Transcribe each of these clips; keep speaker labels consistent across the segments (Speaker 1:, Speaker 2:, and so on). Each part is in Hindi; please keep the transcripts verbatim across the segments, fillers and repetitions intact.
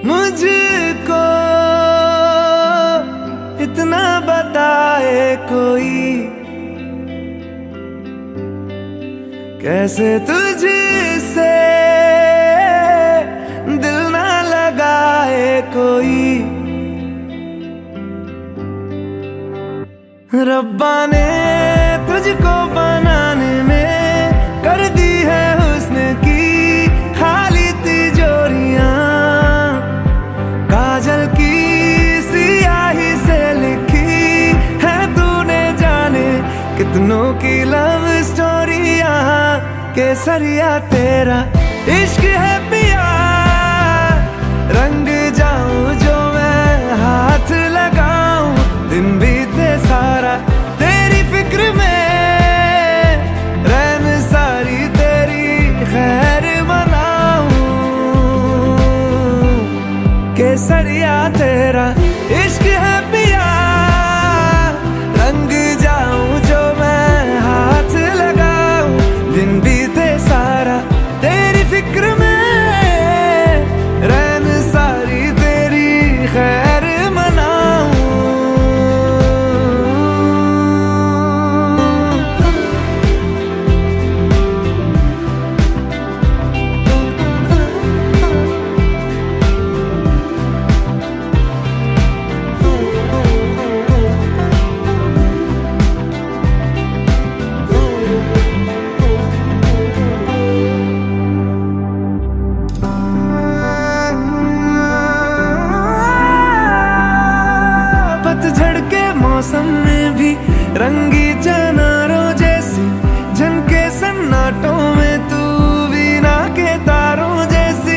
Speaker 1: मुझको इतना बताए कोई, कैसे तुझसे दिल ना लगाए कोई। रब्बा ने तुझको बनाने में कर दी है हुस्न की खाली तिजोरियां, काजल की सियाही से लिखी है तूने जाने कितनों की लव स्टोरियां। केसरिया तेरा इश्क है पिया, रंग जाऊं जो मैं हाथ लगाऊं, दिन बीते सारा तेरी फिक्र में, रैन सारी तेरी खैर मनाऊं। केसरिया तेरा इश्क है पिया, रंग जाऊं जो मैं हाथ लगाऊं, दिन बीते सारा तेरी फिक्र में, रैन सारी तेरी खैर मनाऊं। पतझड़ के मौसम में भी रंगी चनारों जैसी झनके सन्नाटों में तू वीणा के तारों जैसी।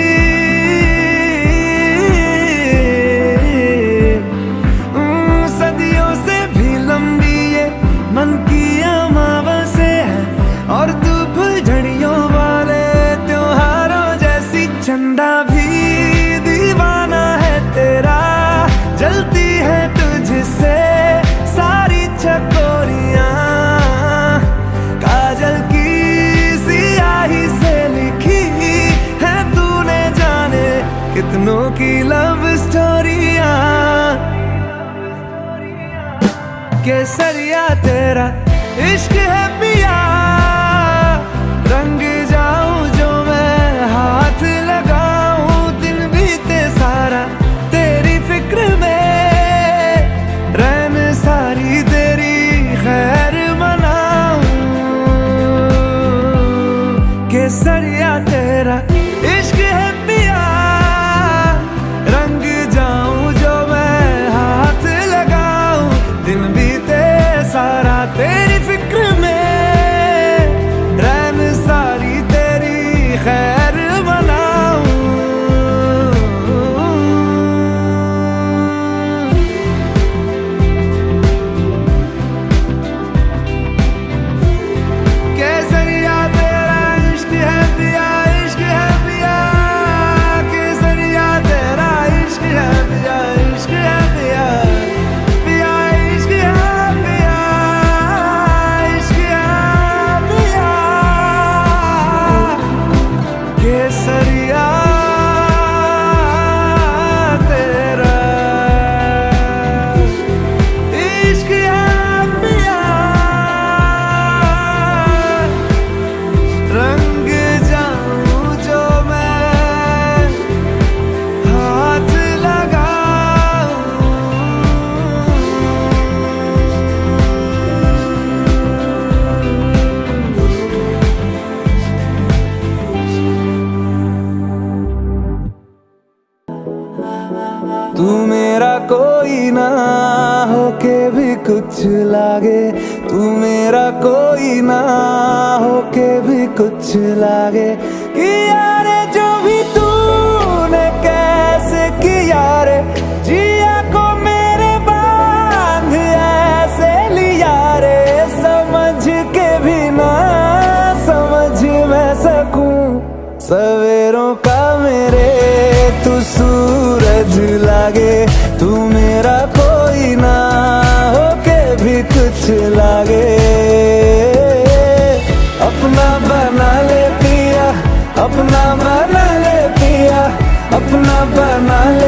Speaker 1: सदियों से भी लंबी ये मन की अमावस्या है, और तू फुलझड़ियों वाले त्योहारों जैसी। चंदा भी दीवाना है तेरा, जलती है तुझसे सारी चकोरियां, काजल की सियाही से लिखी है तूने जाने कितनों की लव स्टोरियां। केसरिया तेरा इश्क है पिया, रंग जाऊं जो मैं हाथ लगाऊं, दिन बीते सारा तेरी फिक्र में, रैन सारी तेरी खैर मनाऊं। केसरिया तेरा इश्क है पिया, रंग जाऊं जो मैं हाथ लगाऊं, दिन बीते सारा तेरी फिक्र में, रैन सारी तेरी खैर मनाऊं। केसरिया तेरा इश्क है पिया, इश्क है पिया, केसरिया तेरा इश्क है पिया, इश्क है पिया, पिया इश्क है पिया, इश्क है पिया। केसरिया तेरा इश्क है पिया, रंग जाऊं जो मैं हाथ लगाऊं। तू मेरा कोई ना होके भी कुछ लागे, तू मेरा कोई ना होके भी कुछ लागे। किया रे जो भी तूने कैसे किया रे, जिया को मेरे बांध ऐसे लिया रे, समझ के भी ना समझ मैं सकूं सवेरों का मेरे तू सूरज लागे। तू मेरा कोई ना होके भी कुछ लागे, अपना बना ले पिया, अपना बना ले पिया, अपना बना ले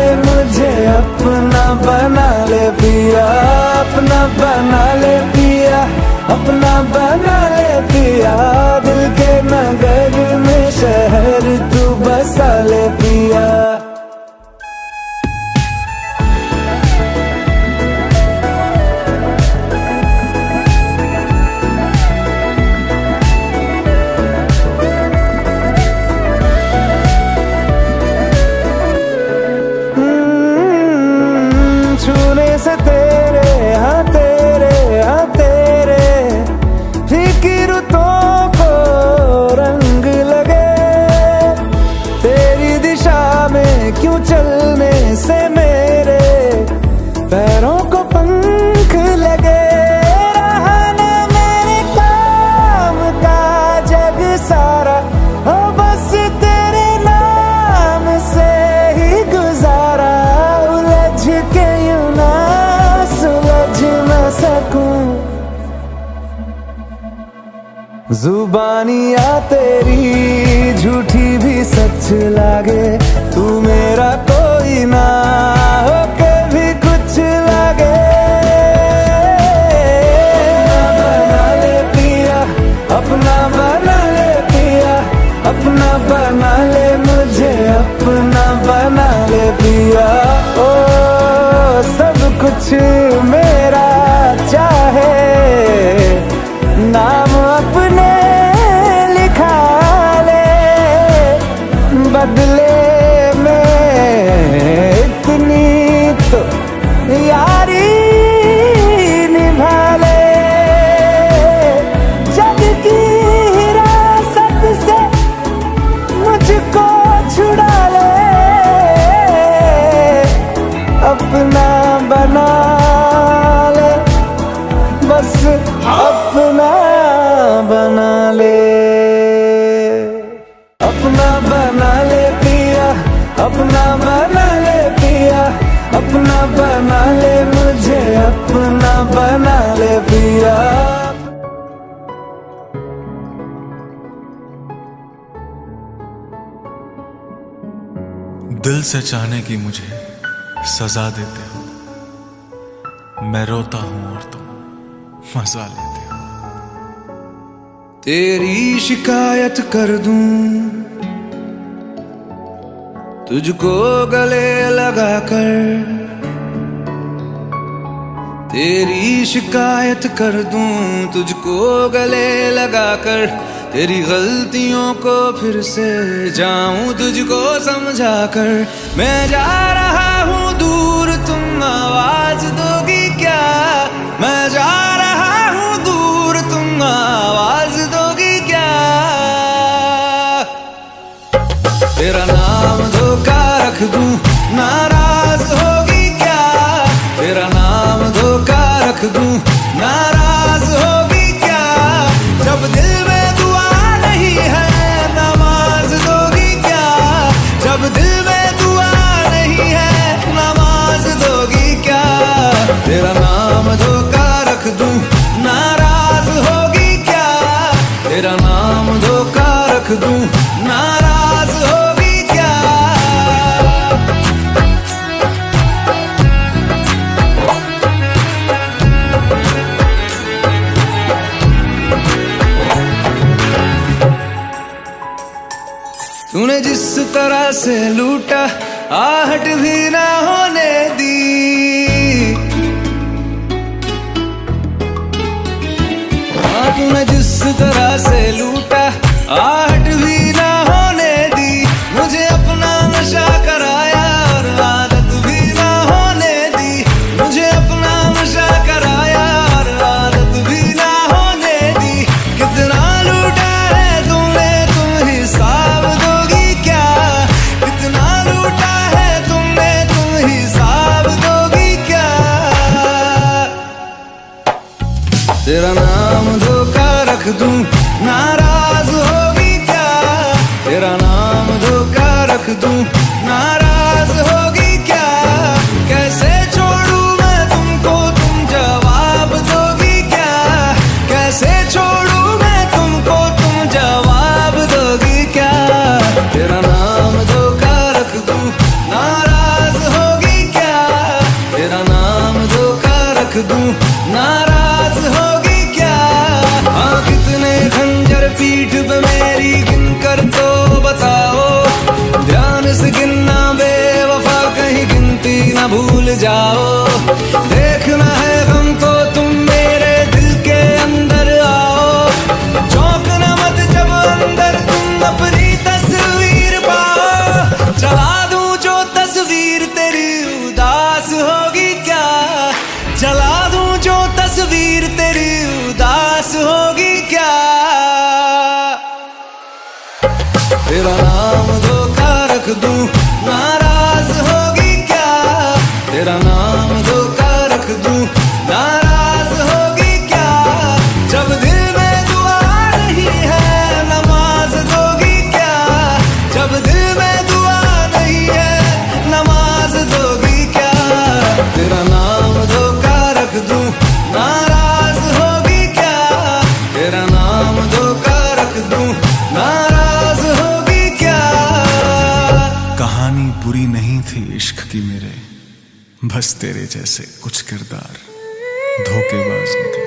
Speaker 1: चलने से मेरे पैरों को पंख लगे। रहा ना मेरे काम का जग सारा, हो बस तेरे नाम से ही गुजारा। उलझ के यूं ना सुलझ न सकूं, जुबानियाँ तेरी झूठी भी सच लागे। तू मेरा कोई ना हो के भी कुछ लागे। अपना बना ले पिया, अपना बना ले पिया, अपना बना ले मुझे, अपना बना ले पिया। ओ सब कुछ मेरा चाहे, नाम अपने लिखा ले, बदले में इतनी तो यारी निभा ले। जग की हिरासत से मुझको छुड़ा ले, अपना बना ले, बस अपना बना ले। अपना बना ले पिया, अपना बना ले पिया, अपना बना ले मुझे, अपना बना ले पिया।
Speaker 2: दिल से चाहने की मुझे सजा देते हो, मैं रोता हूं और तुम मजा लेते हो।
Speaker 1: तेरी शिकायत कर दूं तुझको गले लगाकर, तेरी शिकायत कर दूं तुझको गले लगाकर। तेरी गलतियों को फिर से जाऊं तुझको समझा कर। मैं जा रहा हूं दूर, तुम आवाज दोगी क्या? मैं जा रहा हूं दूर, तुम आवाज दोगी क्या? तेरा नाम धोखा रख दूं, नाराज होगी क्या? तेरा नाम धोखा रख दूं, नाराज होगी क्या? जब दिल में दुआ नहीं है, नमाज दोगी क्या? जब दिल में दुआ नहीं है, नमाज दोगी क्या? तेरा नाम धोखा रख दूं, नाराज होगी क्या? तेरा नाम धोखा रख दूं, नाराज होगी क्या? तूने जिस तरह से लूटा, आहट भी ना होने दी। हाँ, तूने जिस तरह से लूटा, आहट भी ना होने दी। मुझे अपना नशा कराया और आदत भी ना होने दी। मुझे अपना नशा कराया और आदत भी ना होने दी। कितना लूटा है तुमने, तुम हिसाब दोगी क्या? कितना लूटा है तुमने, तुम हिसाब दोगी क्या? तेरा नाम धोखा रख दूं, नाराज होगी क्या? तेरा नाम धोखा रख दूं, नाराज होगी क्या? कैसे छोड़ूं मैं तुमको, तुम जवाब दोगी क्या? कैसे छोड़ूं मैं तुमको, तुम जवाब दोगी क्या? तेरा नाम धोखा रख दूं, नाराज होगी क्या? तेरा नाम धोखा रख दूं, नाराज होगी क्या? हाँ, कितने खंजर पीठ पे मेरी गिन कर तो बताओ। ध्यान से गिनना बेवफा, कहीं गिनती ना भूल जाओ। देखना है गम तो तुम मेरे दिल के अंदर आओ। चौंकना मत जब अंदर तुम अपनी तस्वीर पाओ। चला दूं जो तस्वीर तेरी उदास होगी क्या? चला दूं जो तस्वीर तेरी उदास होगी क्या? तेरा नाम धोखा रख दूं, नाराज
Speaker 2: कहानी बुरी नहीं थी इश्क की मेरे, बस तेरे जैसे कुछ किरदार धोखेबाज निकले।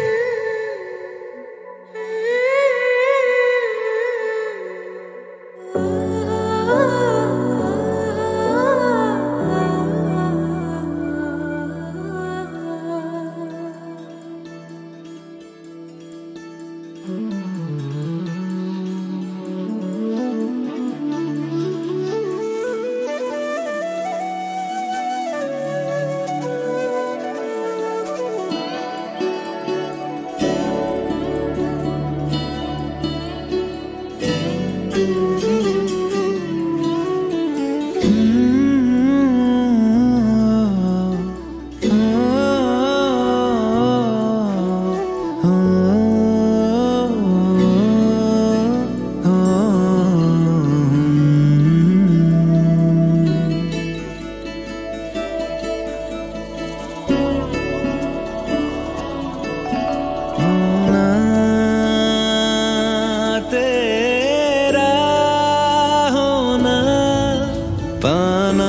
Speaker 1: पाना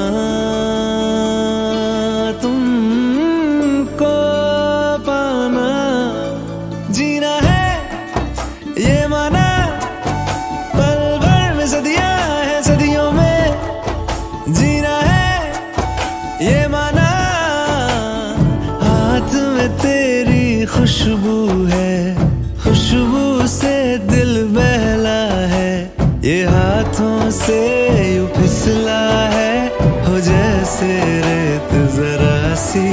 Speaker 1: तुमको पाना, जीना है ये माना, पल भर में सदियां है सदियों में जीना है ये माना। हाथ में तेरी खुशबू है, खुशबू से दिल बहला है, ये हाथों से यूं फिसला है हो जैसे रेत जरा सी।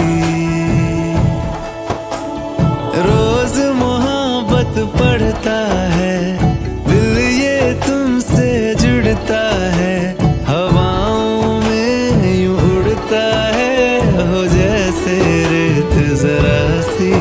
Speaker 1: रोज मोहब्बत पढ़ता है दिल, ये तुमसे जुड़ता है, हवाओं में यूं उड़ता है हो जैसे रेत जरा सी।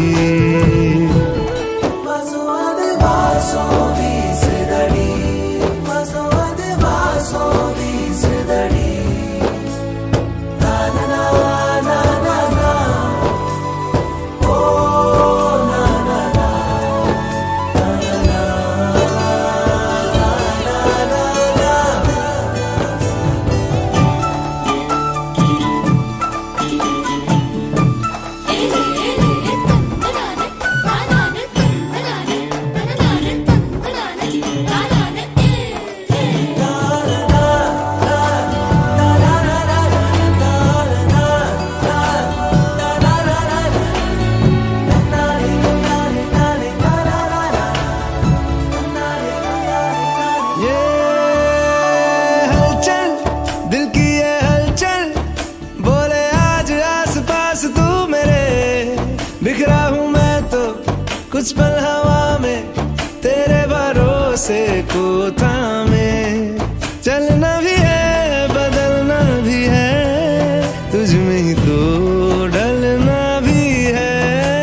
Speaker 1: बिखरा हूँ मैं तो कुछ पल हवा में, तेरे भरोसे को थामे, चलना भी है बदलना भी है, तुझ में ही तो ढलना भी है।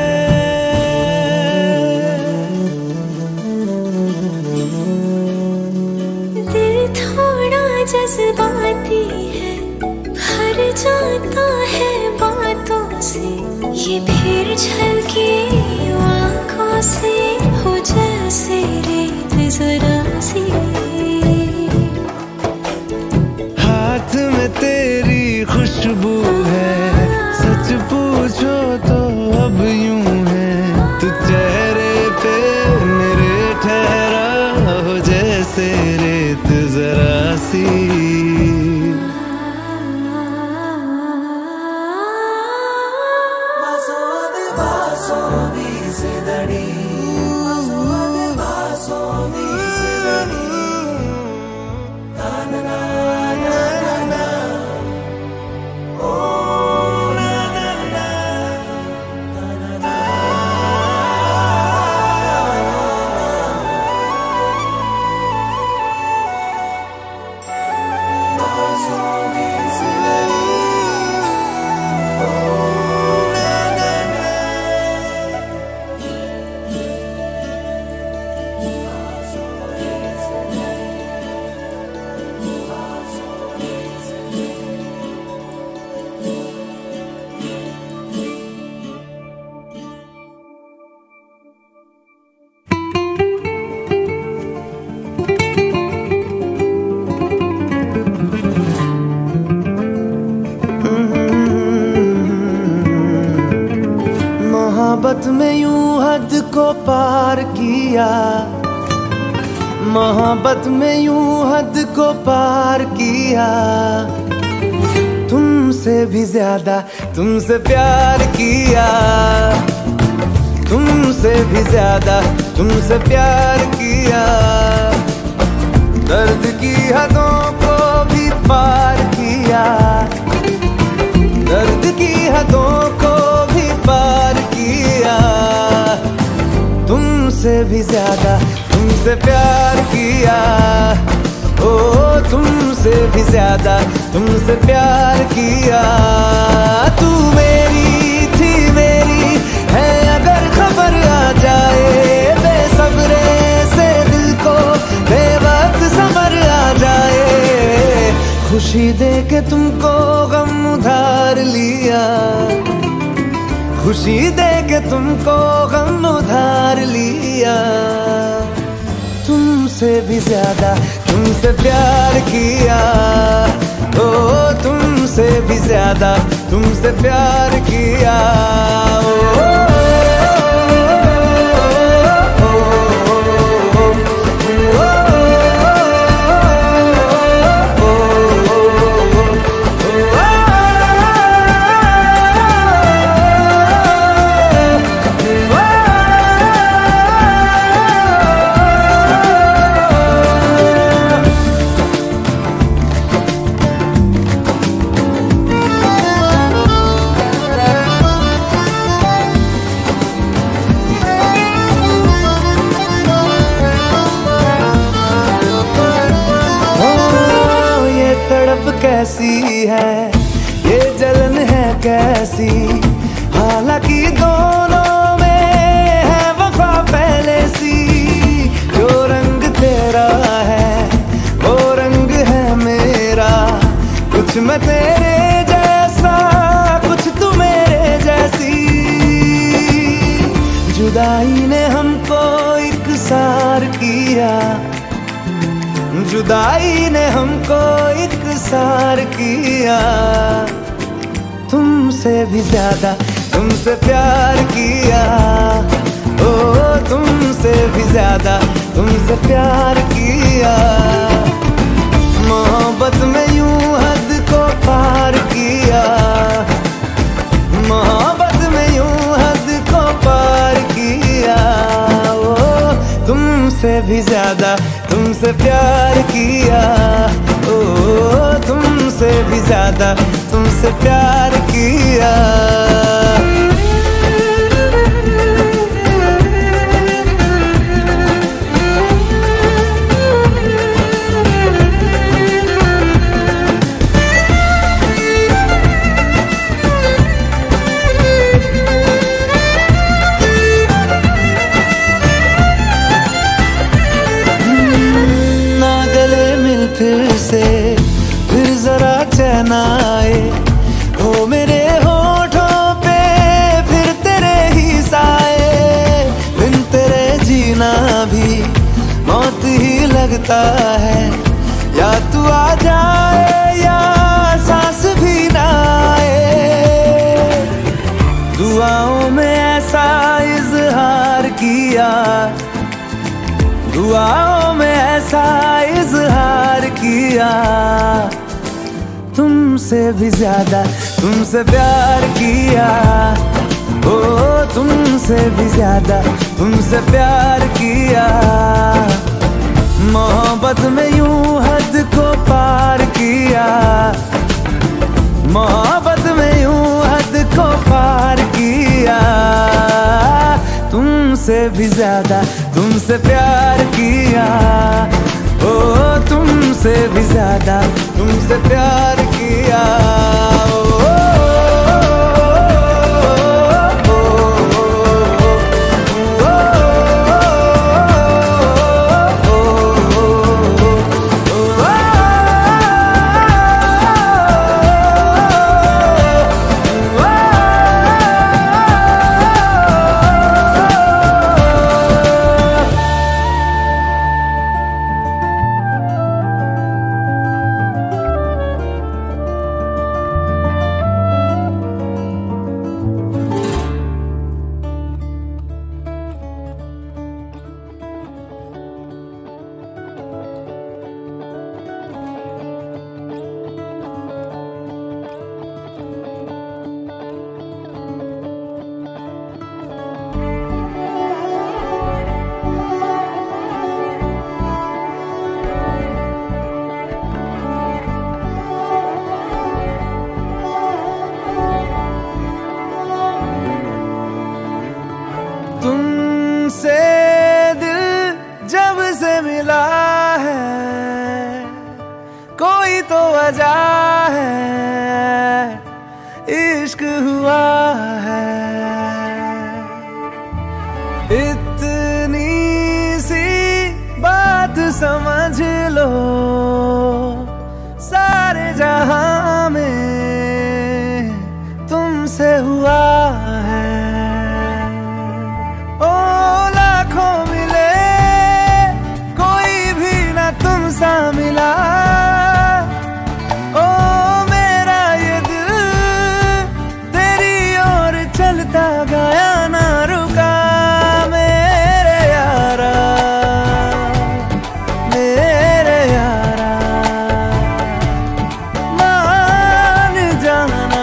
Speaker 3: दिल थोड़ा जज्बाती है, भर जाता है बातों से, ये फिर झलके आँखों से हो जैसे रेत जरा सी।
Speaker 1: हाथ में तेरी खुशबू है, सच पूछो तो अब यूं है, तू चेहरे पे मेरे ठहरा हो जैसे रेत जरा सी। मोहब्बत में यूं हद को पार किया, मोहब्बत में यूं हद को पार किया। तुमसे भी ज्यादा तुमसे प्यार किया, तुमसे भी ज्यादा तुमसे प्यार किया। दर्द की हदों को भी पार किया, दर्द की हदों को भी पार किया। तुमसे भी ज्यादा तुमसे प्यार किया, ओ तुमसे भी ज्यादा तुमसे प्यार किया। तू मेरी थी मेरी है अगर खबर आ जाए, बेसब्रे से दिल को बेवक्त सबर आ जाए। खुशी दे के तुमको गम उधार लिया, खुशी दे के तुमको गम उधार लिया। तुमसे भी ज्यादा तुमसे प्यार किया, ओ तुमसे भी ज्यादा तुमसे प्यार किया। ओ कैसी है ये जलन है कैसी, हालांकि दोनों में है वफा पहले सी। जो रंग तेरा है वो रंग है मेरा, कुछ मैं तेरे जैसा कुछ तू मेरे जैसी। जुदाई ने हमको इकसार किया, जुदाई ने हमको इकसार किया। तुमसे भी ज्यादा तुमसे प्यार किया, ओ तुमसे भी ज्यादा तुमसे प्यार किया। मोहब्बत में यूं हद को पार किया, मोहब्बत में यूं हद को पार किया। ओ तुमसे भी ज्यादा तुमसे प्यार किया, ओ तुमसे भी ज्यादा तुमसे प्यार किया। फिर से फिर जरा चैन आए, हो मेरे होठों पे फिर तेरे ही साए। बिन तेरे जीना भी मौत ही लगता है, या तू आ जाए या सांस भी ना आए। दुआओं में ऐसा इजहार किया, दुआओं में ऐसा इजहार किया। तुमसे भी ज्यादा तुमसे प्यार किया, ओ तुमसे भी ज्यादा तुमसे प्यार किया। मोहब्बत में यूं हद को पार किया, मोहब्बत में यूं हद को पार किया। तुमसे भी ज्यादा तुमसे प्यार किया, ओ तुमसे भी ज्यादा तुमसे प्यार किया। ओ इश्क हुआ है। इतनी सी बात समझ लो, सारे जहां में तुमसे हुआ है। ओ लाखों मिले कोई भी ना तुम सा मिला। ओ मेरा ये दिल तेरी ओर चलता गया, ना रुका मेरे यारा, मेरे यारा। मान जाना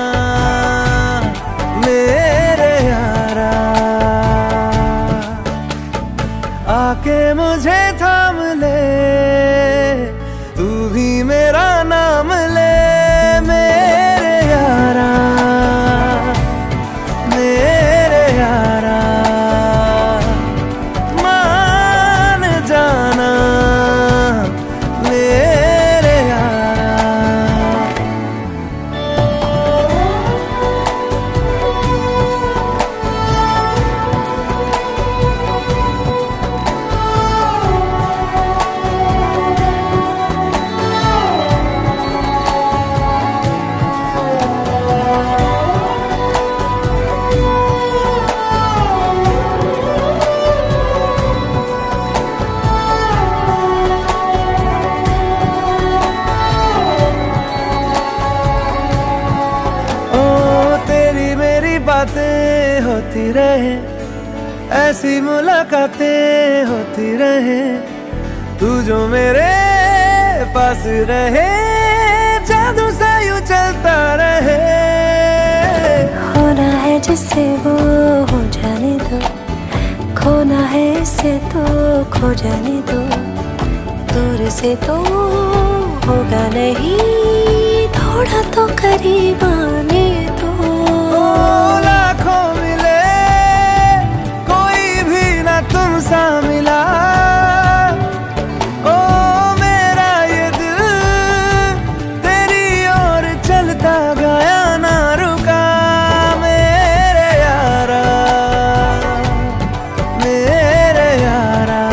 Speaker 1: मेरे यारा, आके मुझे थाम ले, तू भी मेरा नाम ले। मेरे यारा, मेरे यारा, मान जाना मेरे यारा। बातें होती रहे, ऐसी मुलाकातें होती रहे, तू जो मेरे पास रहे, जादू सा यूं चलता रहे।
Speaker 3: होना है जिससे वो हो जाने दो, खोना है इससे तो खो जाने दो। दूर से तो होगा नहीं, थोड़ा तो करीब आने दो।
Speaker 1: लाखों मिले कोई भी ना तुम सा मिला। ओ मेरा ये दिल तेरी ओर चलता गया, ना रुका मेरे यारा, मेरे यारा।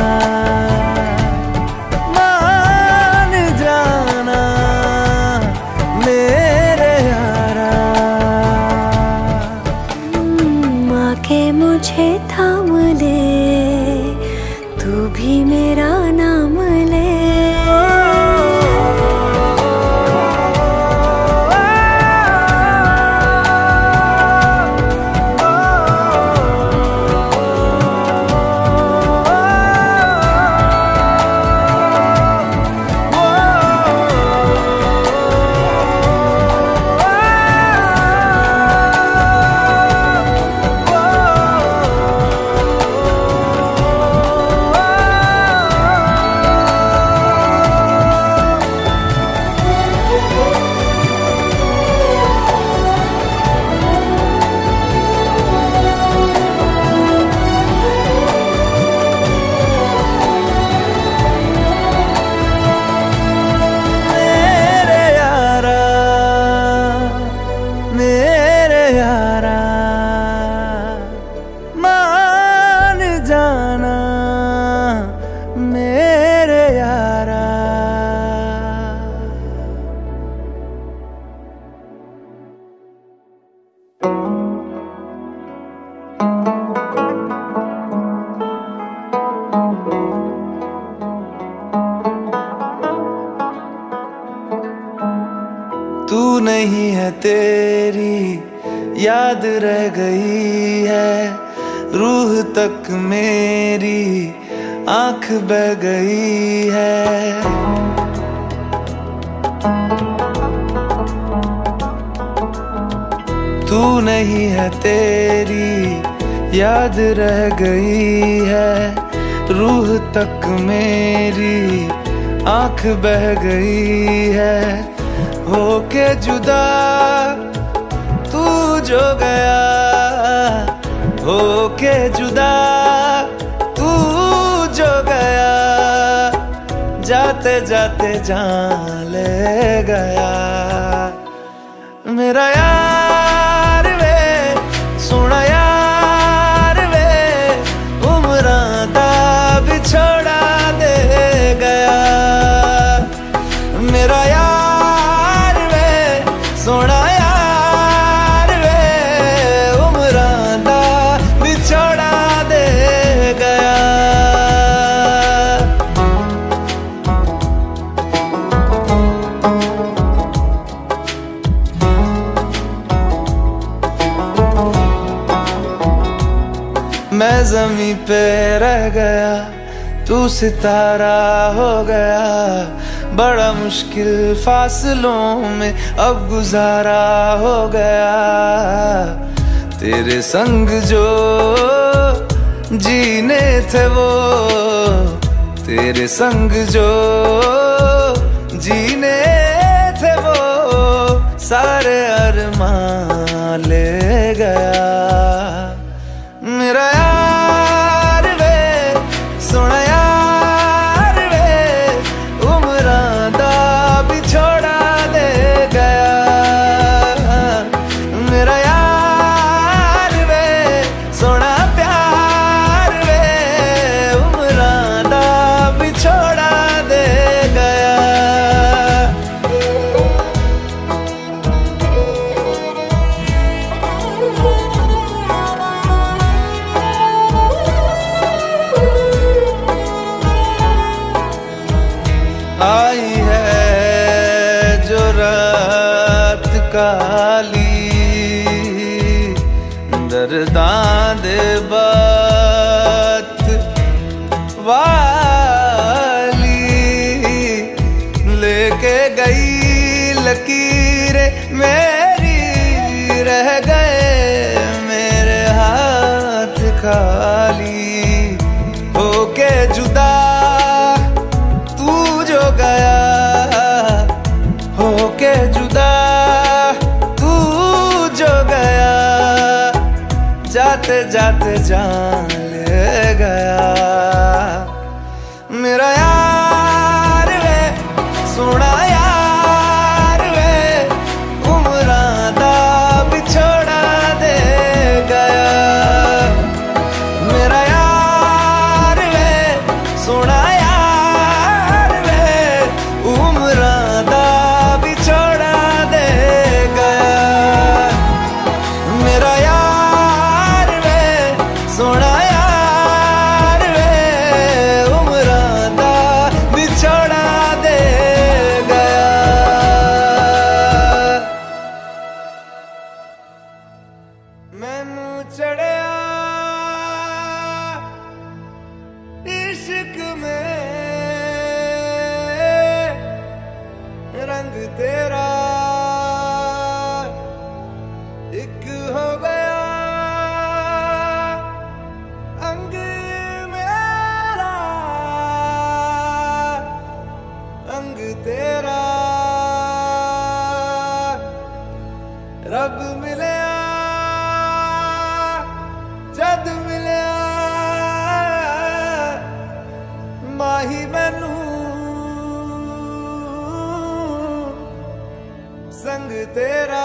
Speaker 1: मान जाना मेरे यारा,
Speaker 3: के मुझे थाम ले, तू भी मेरा नाम ले।
Speaker 1: तू नहीं है तेरी याद रह गई है, रूह तक मेरी आंख बह गई है। तू नहीं है तेरी याद रह गई है, रूह तक मेरी आंख बह गई है। होके जुदा तू जो गया, होके जुदा तू जो गया, जाते जाते जान ले गया। मेरा यार सोना यार वे उमरां दा विछोड़ा दे गया। मैं ज़मीं पे रह गया, तू सितारा हो गया। बड़ा मुश्किल फासलों में अब गुजारा हो गया। तेरे संग जो जीने थे वो, तेरे संग जो जीने थे वो, सारे अरमान ले गया। मेरा यार वे सोना यार वे उमरां दा विछोड़ा दे गया। मेरा यार वे सोना प्यार वे उमरां दा विछोड़ा दे गया। आई है जो रात काली, दर्दां दे बात वाली, लेके गई लकीरें मेरी, रह गए मेरे हाथ खाली। होके जुदा गया, होके जुदा तू जो गया, जाते जाते जान ले गया। मेरा यार वे सोना यार वे उमरां दा विछोड़ा दे गया। मेरा यार वे सोना मैनू चढ़िया इश्क में रंग तेरा एक हो गया। अंग मेरा अंग तेरा रब मिले जद मिलिया माही मैनू संग तेरा।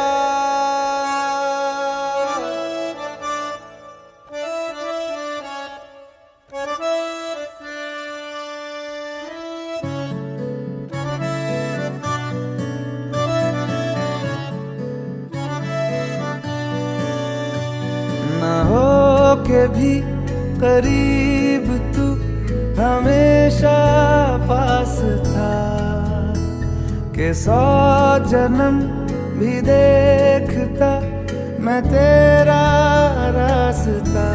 Speaker 1: ना हो के भी करीब तू हमेशा पास था, के सौ जन्म भी देखता मैं तेरा रास्ता।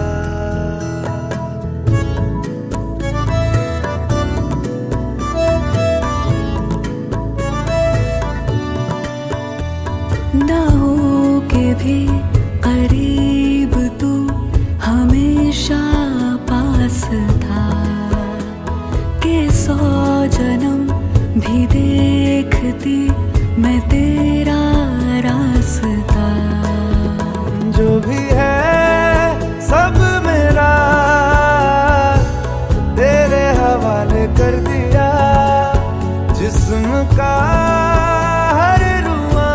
Speaker 3: ना हो के भी करीब तू हमेशा पास था, के सौ जन्म भी देखती मैं तेरा रास्ता।
Speaker 1: जो भी है सब मेरा तेरे हवाले कर दिया। जिस्म का हर रुआ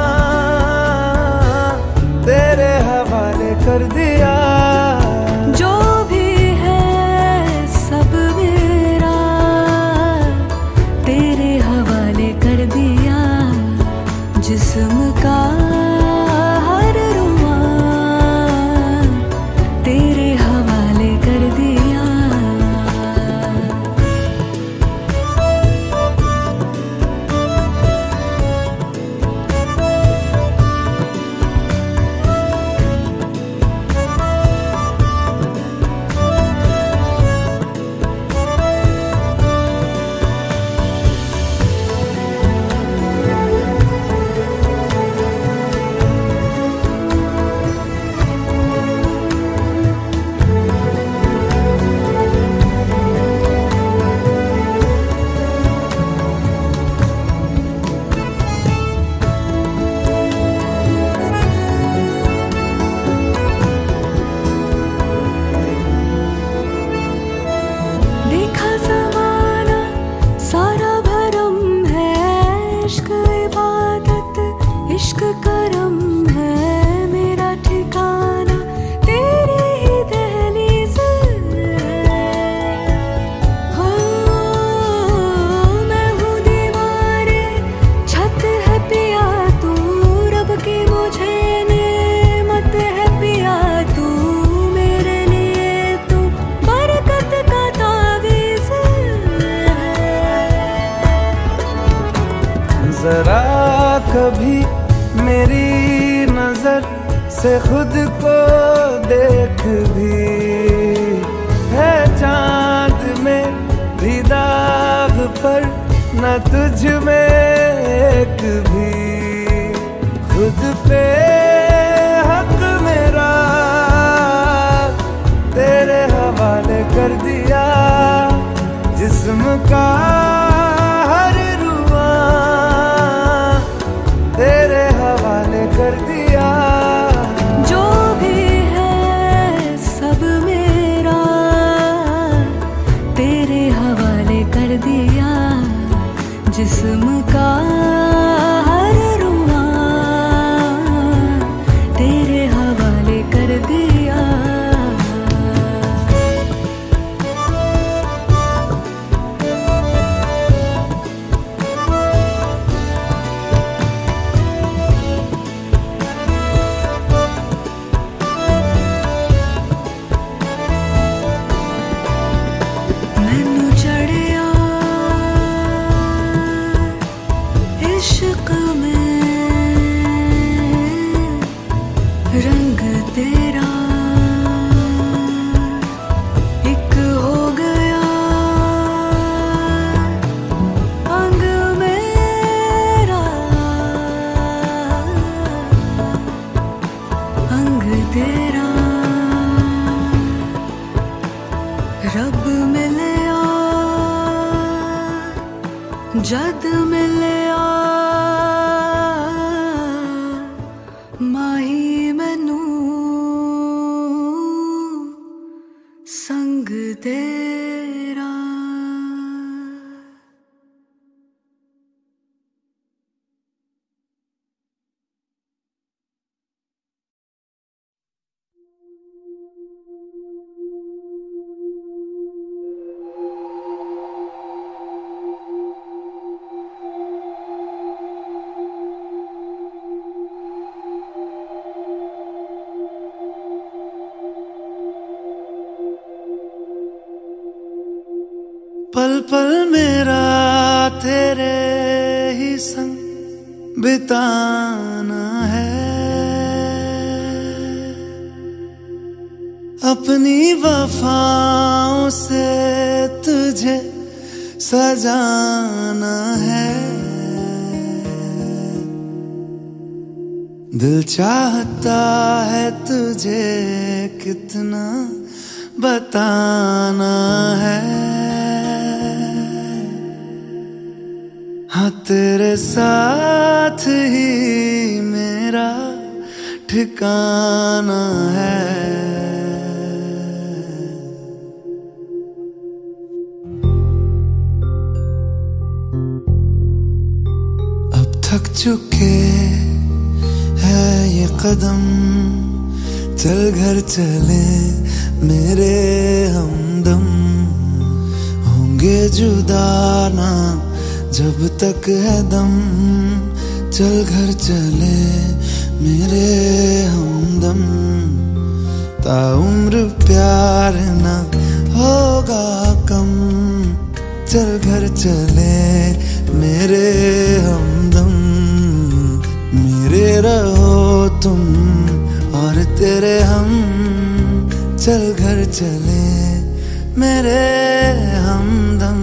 Speaker 1: तेरे हवाले कर दिया।
Speaker 3: जो भी है सब मेरा तेरे हवाले कर दिया। जिस्म का हर रुआ तेरे हवाले कर दिया। इश्क करम है मेरा ठिकाना तेरी ही दहलीज हो। मैं हूँ दीवारे छत है पिया तू रब की मुझे नेमत है पिया तू मेरे लिए तू बरकत का तावीज़ है।
Speaker 1: जरा कभी मेरी नजर से खुद को देख भी, है चांद में भी दाग पर न तुझ में एक भी। खुद पे हक मेरा तेरे हवाले कर दिया। जिस्म का हर रुआ तेरे हवाले कर दिया।
Speaker 3: जो भी है सब मेरा तेरे हवाले कर दिया। जिस्म का हर रुआ तेरे हवाले कर दिया। इश्क में रंग तेरा एक हो गया अंग मेरा अंग तेरा। रब मिलया जद मिलया माही मैनू संग तेरा।
Speaker 1: पल पल मेरा तेरे ही संग बिताना है। अपनी वफाओं से तुझे सजाना है। दिल चाहता है तुझे कितना बताना है। हाँ तेरे साथ ही मेरा ठिकाना है। अब थक चुके हैं ये कदम, चल घर चले मेरे हमदम। होंगे जुदा ना जब तक है दम, चल घर चले मेरे हमदम, ताउम्र प्यार ना होगा कम। चल घर चले मेरे हमदम, मेरे रहो तुम और तेरे हम। चल घर चले मेरे हमदम।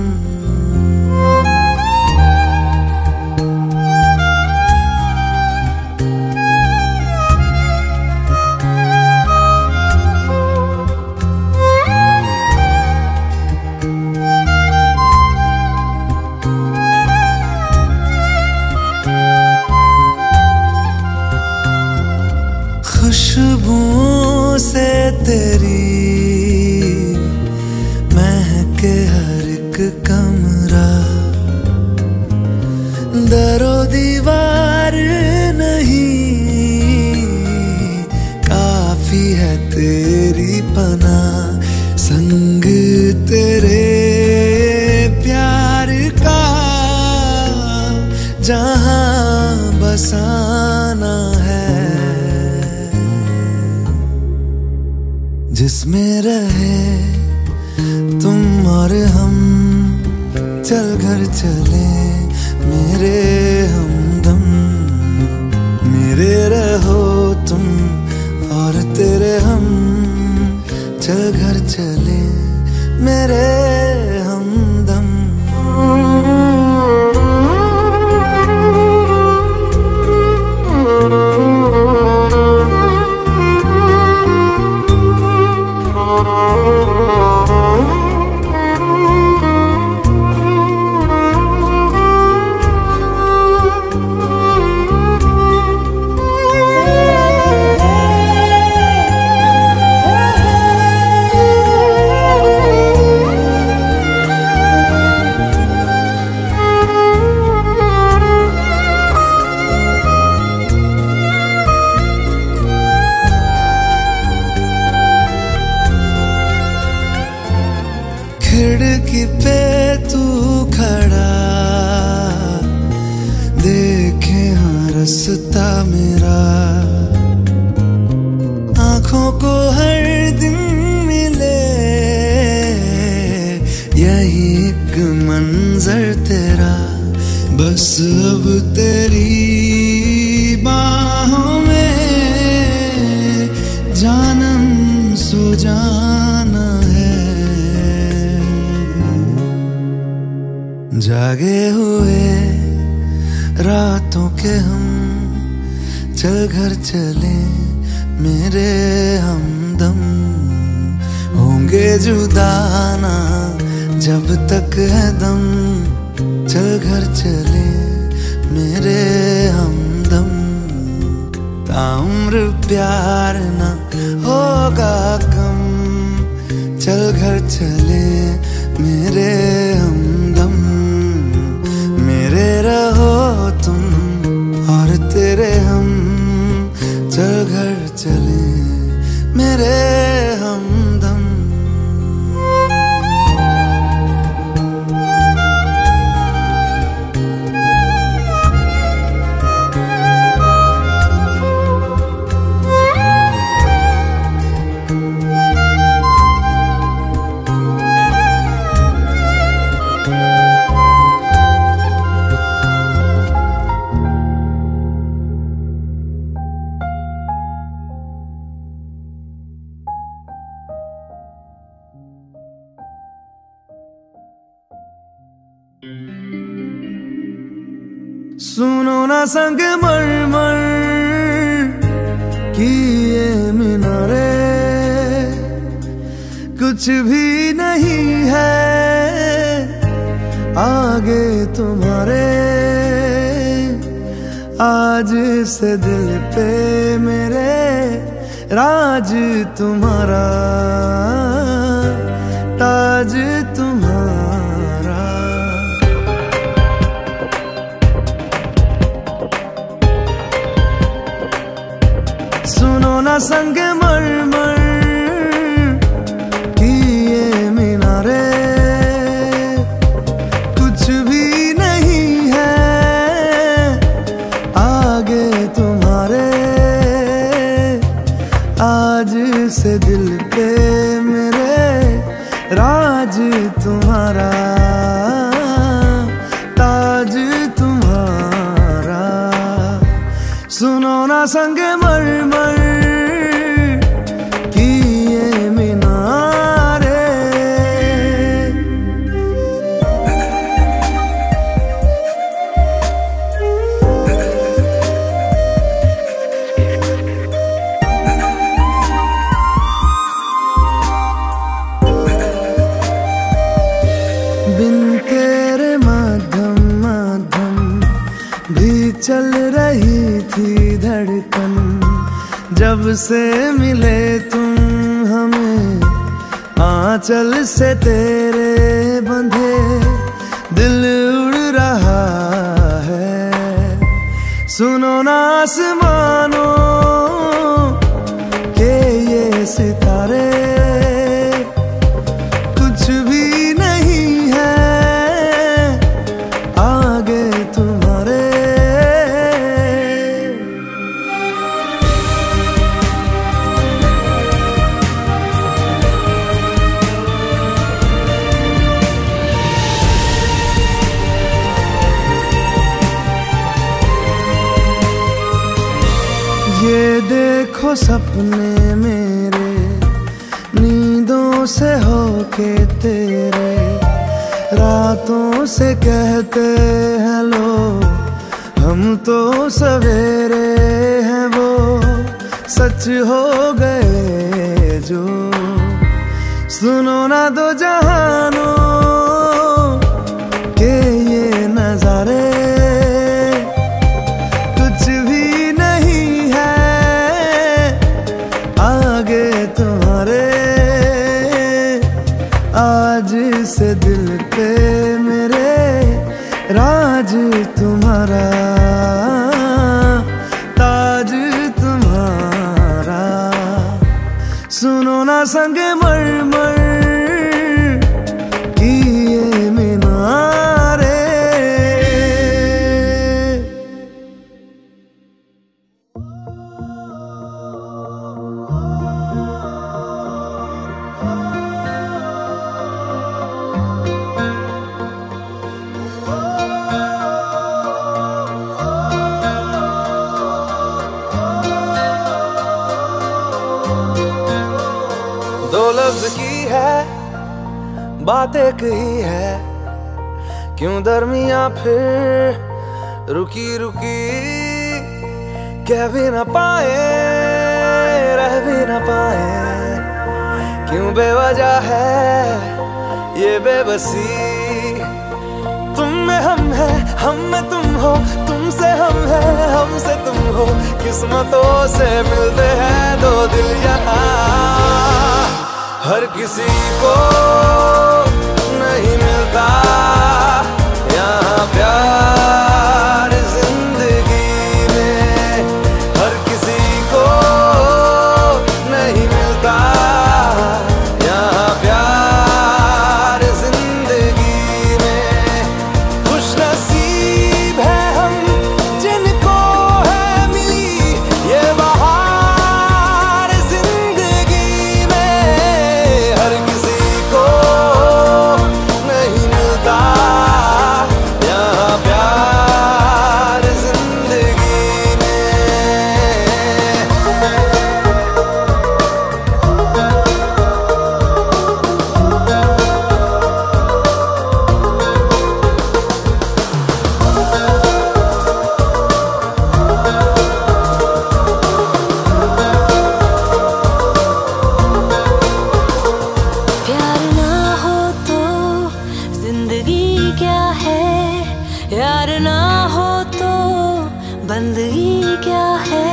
Speaker 1: खुशबुओं से तेरी महके हर एक कमरा, दरो दीवार नहीं काफी है तेरी पनाह। संग तेरे प्यार का जहां बसाना है, जिसमें रहे तुम और हम। चल घर चले मेरे हमदम, मेरे रहो तुम और तेरे हम। चल घर चले मेरे हमदम। खिड़की पे तू खड़ा देखे हाँ रास्ता मेरा, आंखों को हर दिन मिले यही एक मंजर तेरा। बस अब तेरी बाहों में जानम सो जाना है। जागे हुए रातों के हम, चल घर चले मेरे हमदम। होंगे जुदा ना जब तक है दम, चल घर चले मेरे हमदम। ताउम्र प्यार ना होगा कम, चल घर चले मेरे हमदम। मेरे रहो तुम और तेरे हम। चल घर चले मेरे हमदम। सुनो ना संग मरमर की ये मीनारे, कुछ भी नहीं है आगे तुम्हारे। आज से दिल पे मेरे राज तुम्हारा, ताज तुम्हारा। सुनो ना संग मरमर की ये मीनारे, कुछ भी नहीं है ना संगे मरमर की ये मीनारे। बिन तेरे माध्यम माध्यम भी चल रही थी धड़कन, जब से मिले तुम हमें आंचल से तेरे बंधे दिल उड़ रहा है। सुनो ना आसमानों के ये सितारे, कुछ भी नहीं है आगे तुम्हारे। ये देखो सपने मेरे नींदों से होके तेरे, रातों से कहते हैं लोग हम तो सवेरे हैं, वो सच हो गए जो। सुनो ना दो जहानों के ये नजारे, कुछ भी नहीं है आगे तुम्हारे। आज से दिल पे मेरे राज तुम्हारा, ताज तुम्हारा। सुनो ना संगे मरमर की ये मीनारे। दो लफ्ज की है बात एक ही है, क्यों दरमिया फिर रुकी रुकी। कह भी न पाए रह भी न पाए, क्यों बेवजह है ये बेबसी। तुम में हम है हम में तुम हो, तुमसे हम है हमसे तुम हो। किस्मतों से मिलते हैं दो दिल यहाँ, हर किसी को नहीं मिलता यहाँ प्यार जिंदगी में। हर किसी को नहीं मिलता यहाँ प्यार जिंदगी में। खुश नसीब है हम जिनको है मिली ये बहार जिंदगी में। हर किसी को नहीं मिलता यहाँ प्यार जिंदगी में।
Speaker 3: प्यार ना हो तो जिंदगी क्या है, यार ना हो तो बंदगी क्या है।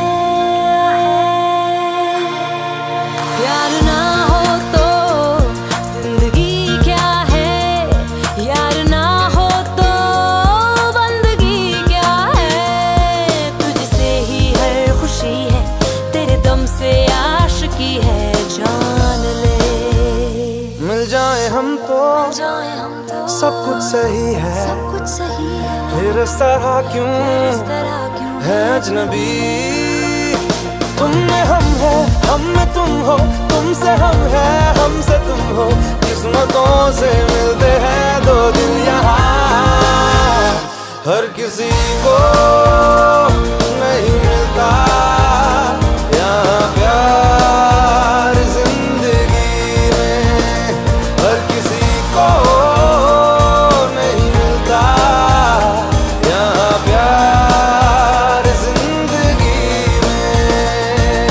Speaker 3: प्यार ना हो तो जिंदगी क्या है, यार ना हो तो बंदगी क्या है। तुझसे ही हर खुशी है, तेरे दम से आशिकी है, जान ले।
Speaker 1: मिल जाए हम तो
Speaker 3: जाए हम तो
Speaker 1: सब कुछ सही है,
Speaker 3: सब कुछ सही है।
Speaker 1: फिर इस तरह क्यों
Speaker 3: इस तरह क्यों
Speaker 1: है अजनबी। तुम में हम है हम में तुम हो, तुमसे हम है हमसे तुम हो। किस्मतों से मिलते हैं दो दिल यहाँ, हर किसी को नहीं मिलता यहाँ प्यार जिंदगी में, हर किसी को नहीं मिलता यहाँ प्यार जिंदगी में।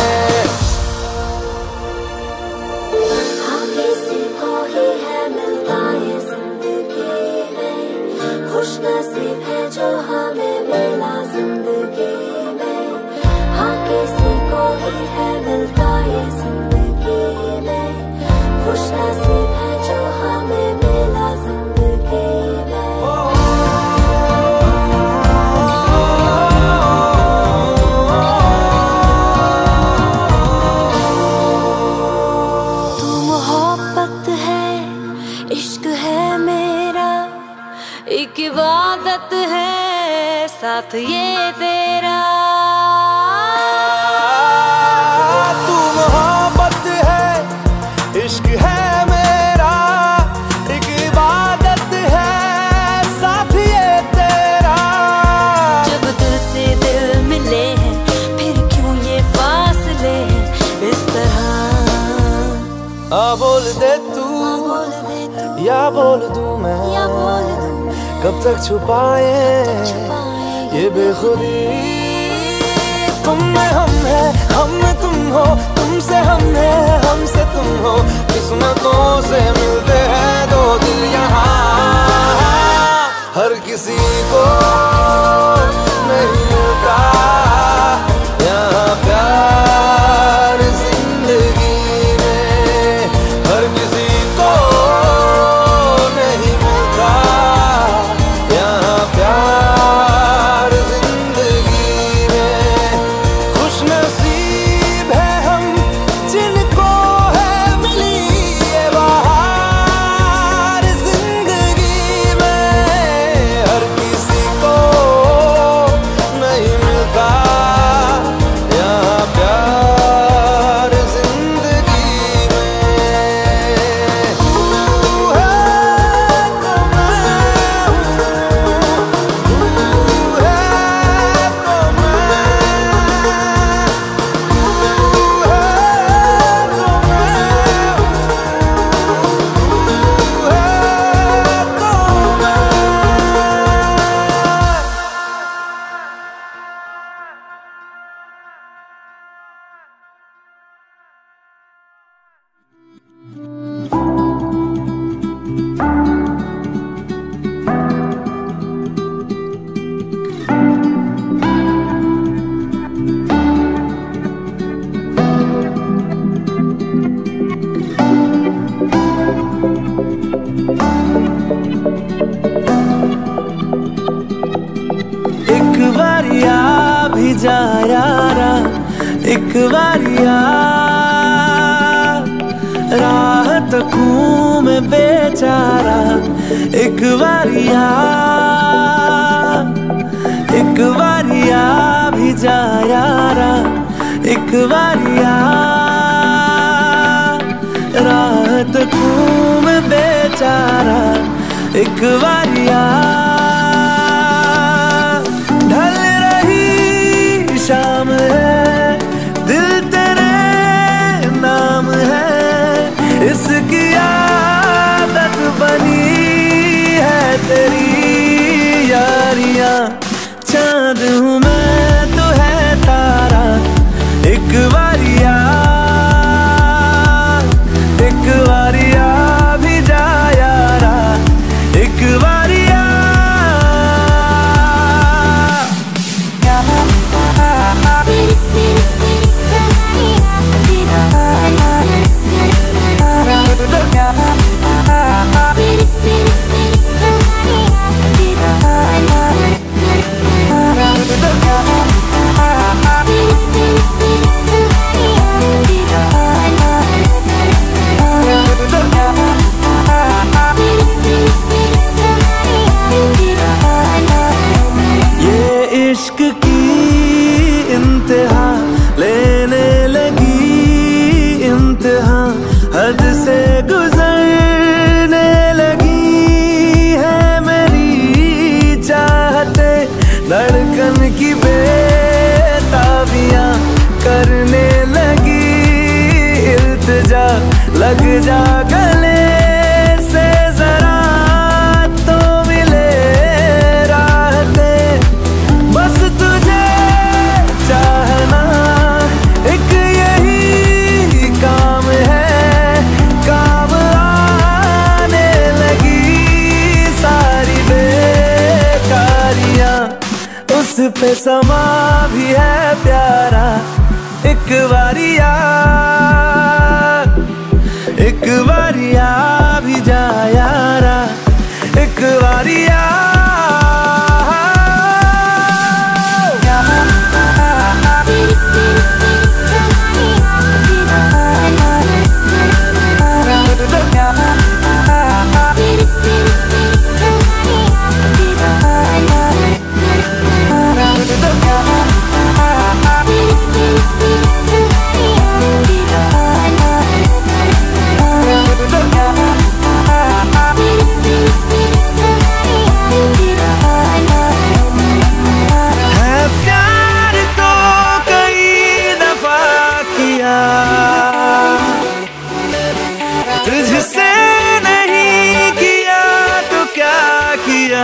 Speaker 3: हाँ किसी को ही है मिलता ये जिंदगी में, खुश नसीब है जो हमें मिला जिंदगी में। हाँ किसी को ही है मिलता ये जिंदगी में, खुश नसीब है जो हमें मिला जिंदगी में। तू मोहब्बत है, इश्क है मेरा, एक इबादत है साथ ये तेरा।
Speaker 1: तू मोहब्बत है, इश्क है मेरा, एक इबादत है साथ ये तेरा।
Speaker 3: जब दिल से दिल मिले हैं फिर क्यों ये फासले हैं इस तरह।
Speaker 1: आ बोल दे तू
Speaker 3: बोल दे तू
Speaker 1: या बोल दूं मैं,
Speaker 3: या बोल दूं
Speaker 1: कब तक छुपाए ये बेखुदी। तुम में हम है, हम में तुम हो, तुमसे हम है, हमसे तुम हो, किस्मतों से मिलते हैं दो दिल यहाँ। हर किसी को नहीं मिलता यहाँ प्यार जिंदगी में, हर किसी को नहीं मिलता यहाँ प्यार जिंदगी में। खुश नसीब है हम जिनको है मिली ये बहार जिंदगी में, हर किसी को नहीं मिलता यहाँ प्यार जिंदगी में। तू है तो मैं हूँ, तू है तो मैं, तू है तो मैं हूँ, तू है तो मैं। एक बारिया भी जा यारा, एक बारिया राह तकूं मैं बेचारा, एक बारिया, एक बारिया भी जा यारा, एक बारिया राह तकूं मैं बेचारा, एक बारिया ढल रही शाम है, दिल तेरे नाम है, इसकी आदत बनी है तेरी यारियां। चांद हूँ मैं तो है तारा, एक बारिया, एक बारिया भी जा यारा, एक बारिया।
Speaker 3: Thank you.
Speaker 1: लग जा गले से जरा तो मिले राहते, बस तुझे चाहना एक यही काम है, काम आने लगी सारी बेकारियां, उस पे समा भी है प्यारा। एक बारिया एक बारिया भी जा यारा, एक बारिया तुझसे नहीं किया तो क्या किया,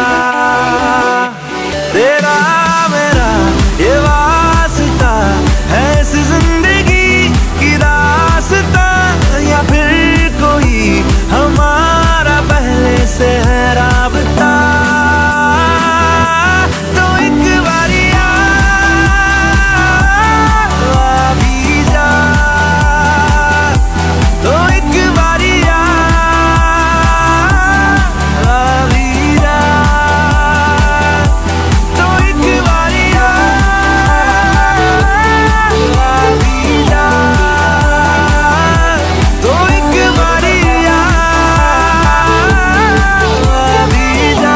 Speaker 1: तेरा मेरा ये वास्ता है इस जिंदगी की दास्ता, या फिर कोई हमारा पहले से है राबता। तो एक बारिया आ भी जा, तो एक बारिया आ भी जा, तो एक बारिया आ भी जा, तो एक बारिया आ भी जा।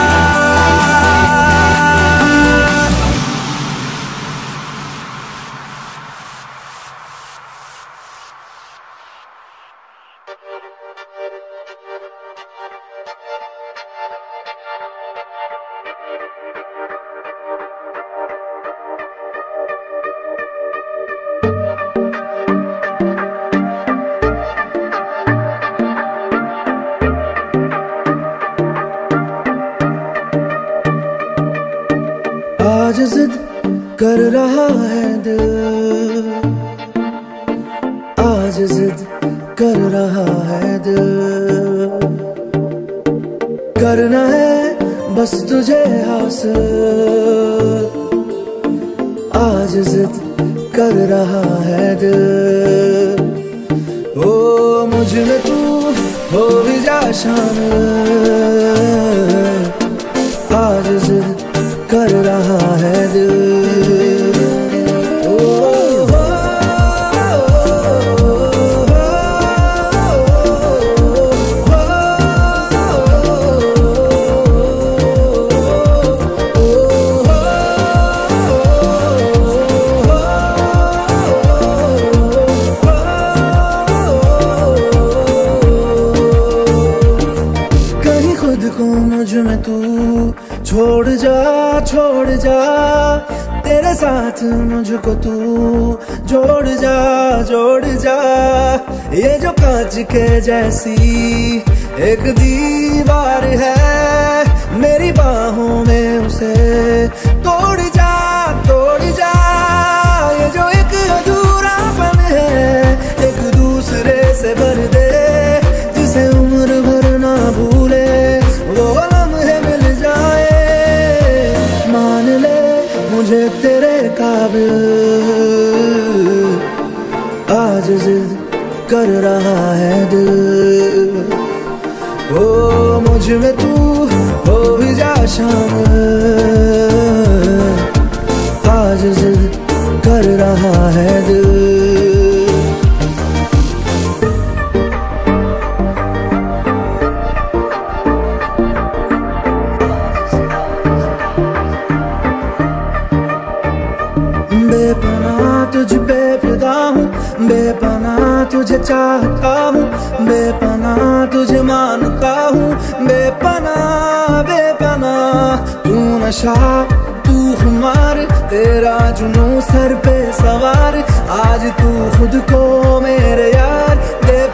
Speaker 1: आज जिद कर रहा है दिल, आज जिद कर रहा है दिल, करना है बस तुझे हासिल, आज जिद कर रहा है दिल। ओ मुझ में तू हो भी जा शामिल, आज जिद कर रहा है दिल। ओ, हो, कहीं खुद को मुझ में तू छोड़ जा छोड़ जा, तेरे साथ मुझको तू जोड़ जा जोड़ जा। ये जो कांच के जैसी एक दीवार है, मेरी बाहों में उसे तोड़ जा तोड़ जा। ये जो एक अधूरापन है, एक दूसरे से भर दे, जिसे उम्र भर ना भूले वो लम्हे मिल जाए। मान ले मुझे तेरे काबिल, आज जिद कर रहा है दिल। ओ मुझ में तू हो भी जा शामिल, आज जिद कर रहा है दिल। बेपनाह तुझ पे फिदा हूँ, बेपनाह तुझे चाहता हूँ, बेपनाह तुझे मानता हूँ, बेपनाह बेपनाह। तू नशा तू खुमार, तेरा जुनून सर पे सवार, आज तू खुद को मेरे यार दे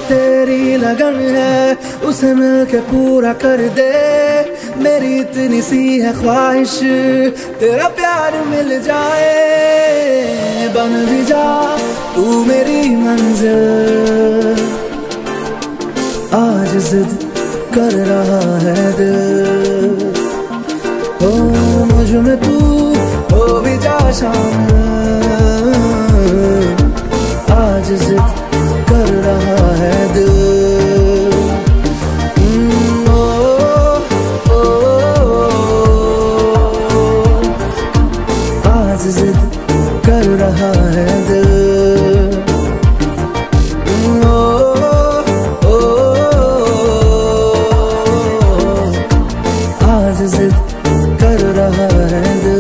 Speaker 1: तेरी लगन है उसे मिलके पूरा कर दे। मेरी इतनी सी है ख्वाहिश तेरा प्यार मिल जाए। बन भी जा तू मेरी मंजिल, आज जिद कर रहा है दिल। हो मुझ में तू हो भी जा शामिल, आज जिद कर रहा है दिल। ओ, ओ, ओ, आज जिद कर रहा है दिल। ओ, ओ, आज जिद कर रहा है दिल।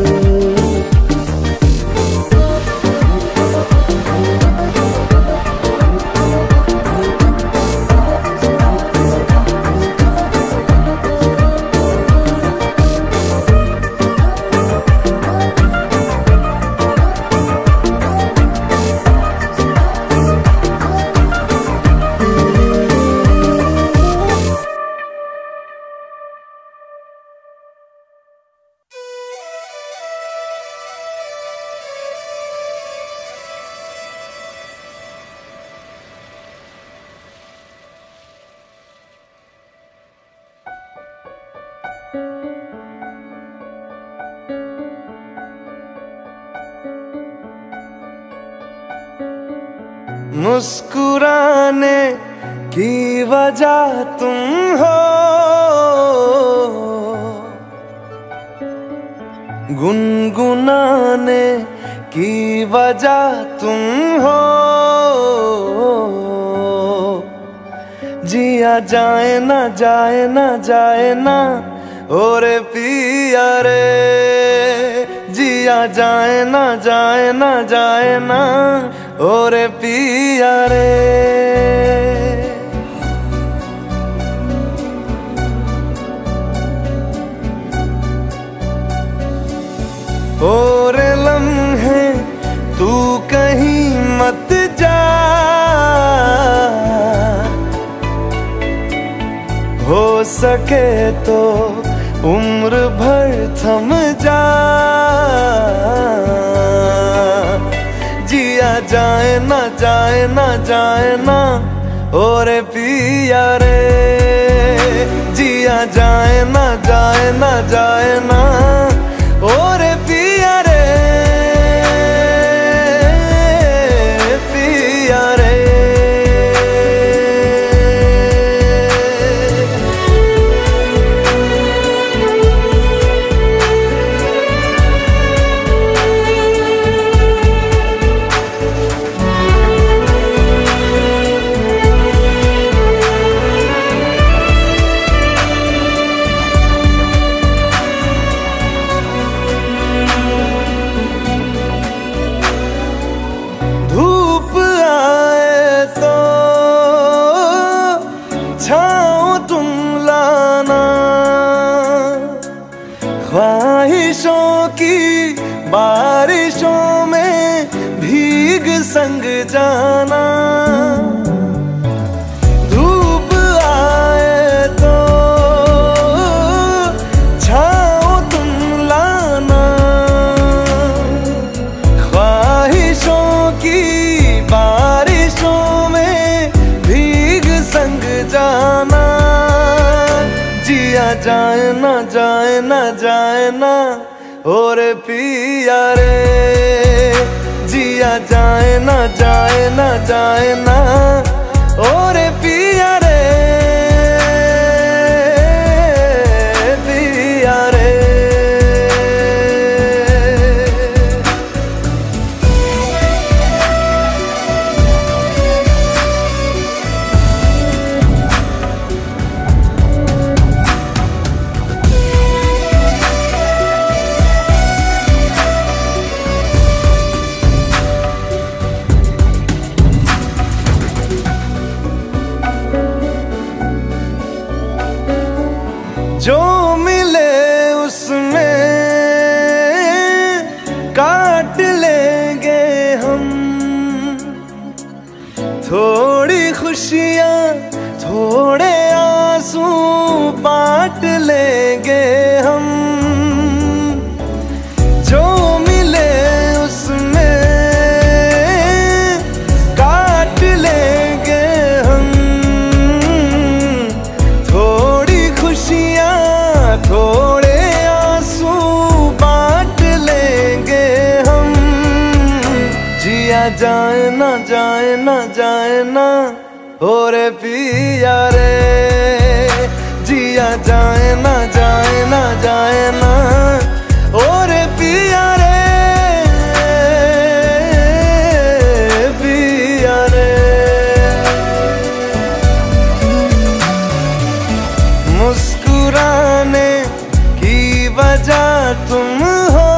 Speaker 1: मुस्कुराने की वजह तुम हो, गुनगुनाने की वजह तुम हो। जिया जाए ना जाए ना जाए ना और पिया रे, जिया जाए ना जाए ना जाए ना और पिया रे। और लम्हे तू कहीं मत जा, हो सके तो उम्र भर थम जा। जिया जाए ना जाए ना जाए ना और पिया रे, जिया जाए ना जाए ना जाए ना और पिया रे, पिया रे। ख्वाहिशों की बारिशों में भीग संग जाना, धूप आए तो छाँव तुम लाना। ख्वाहिशों की बारिशों में भीग संग जाना। जिया जाए ना जाए ना जाए ना और पिया रे, जिया जाए ना जाए ना जाए ना और पिया रे, पिया रे। जो मिले उसमें काट लेंगे हम, थोड़ी खुशियाँ थोड़े आंसू बांट लेंगे हम, जो मिले उसमें काट लेंगे हम। थोड़ी खुशियाँ थोड़े आंसू बांट लेंगे हम। जिया जाए ना जाए ना जाए ना और पिया रे, जिया जाए ना जाए ना जाए ना और पिया रे, पिया रे। मुस्कुराने की वजह तुम हो,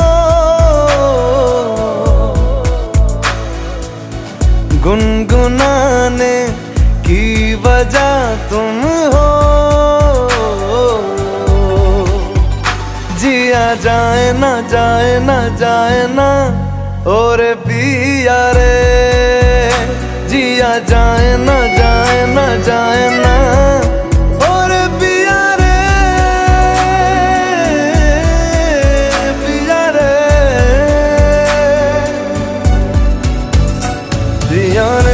Speaker 1: गुनगुनाने की वजह तुम हो। जिया जाए ना जाए ना जाए ना और पिया रे, जिया जाए ना जाए ना जाए ना और पिया रे, पिया रे, पिया रे।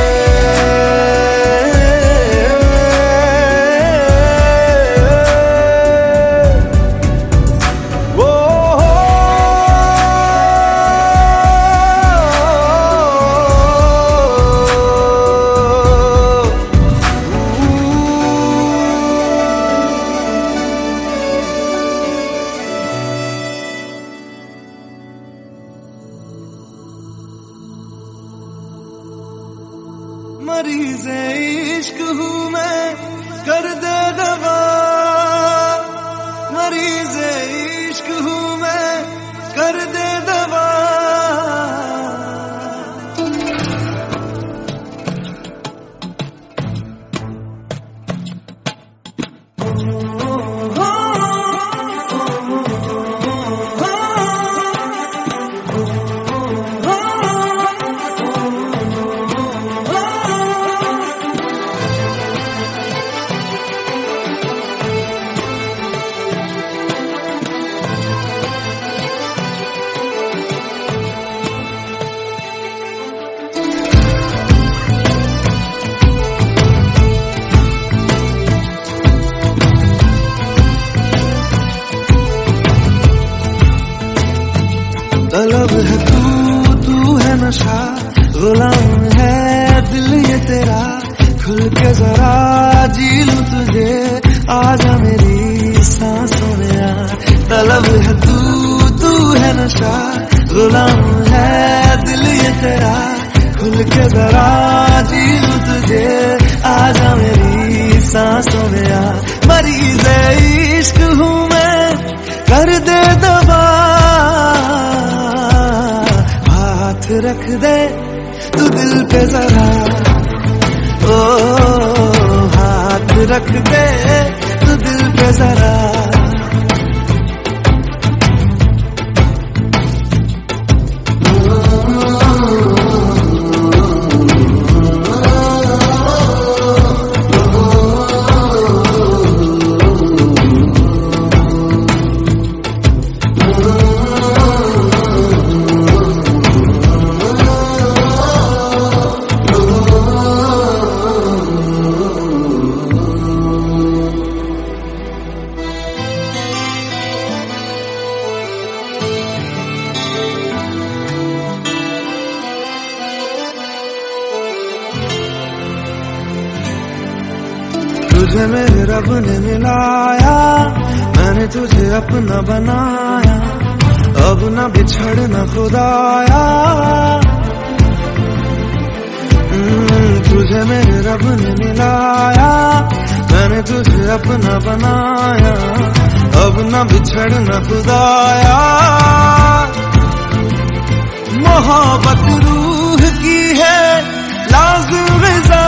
Speaker 1: मरीज़े इश्क हूँ मैं, कर दे दवा। मरीज़े इश्क हूँ मैं, कर दे दवा। तलब है तू, तू है नशा, गुलाम है दिल ये तेरा। खुल के जरा जी लूं तुझे, आजा मेरी सांसों में आ। तलब है तू, तू है नशा, गुलाम है दिल ये तेरा। खुल के जरा जी लूं तुझे, आजा मेरी सांसों में आ। मरीज़े इश्क हूँ मैं, कर दे दवा। हाथ रख दे तू दिल पे जरा, ओ हाथ रख दे तू दिल पे जरा। तुझे मेरे रब ने मिलाया, मैंने तुझे अपना बनाया। अब न बिछड़ना खुदाया, तुझे मेरे रब ने मिलाया। मैंने तुझे अपना बनाया, अब न बिछड़ना खुदाया। मोहब्बत रूह की है लाज़िम ग़िज़ा,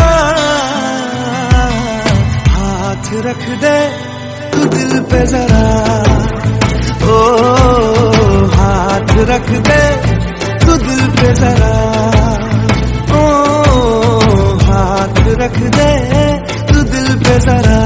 Speaker 1: हाथ रख दे तू दिल पे जरा, ओ हाथ रख दे तू दिल पे जरा, ओ हाथ रख दे तू दिल पे जरा।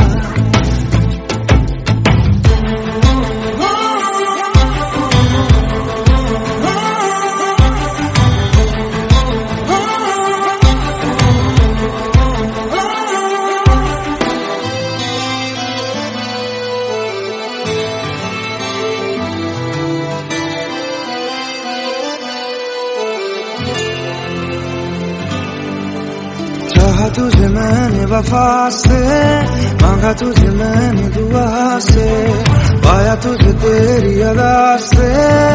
Speaker 1: चाहा तुझे मैंने वफा से, मांगा तुझे मैंने दुआ से, पाया तुझे तेरी अदा से।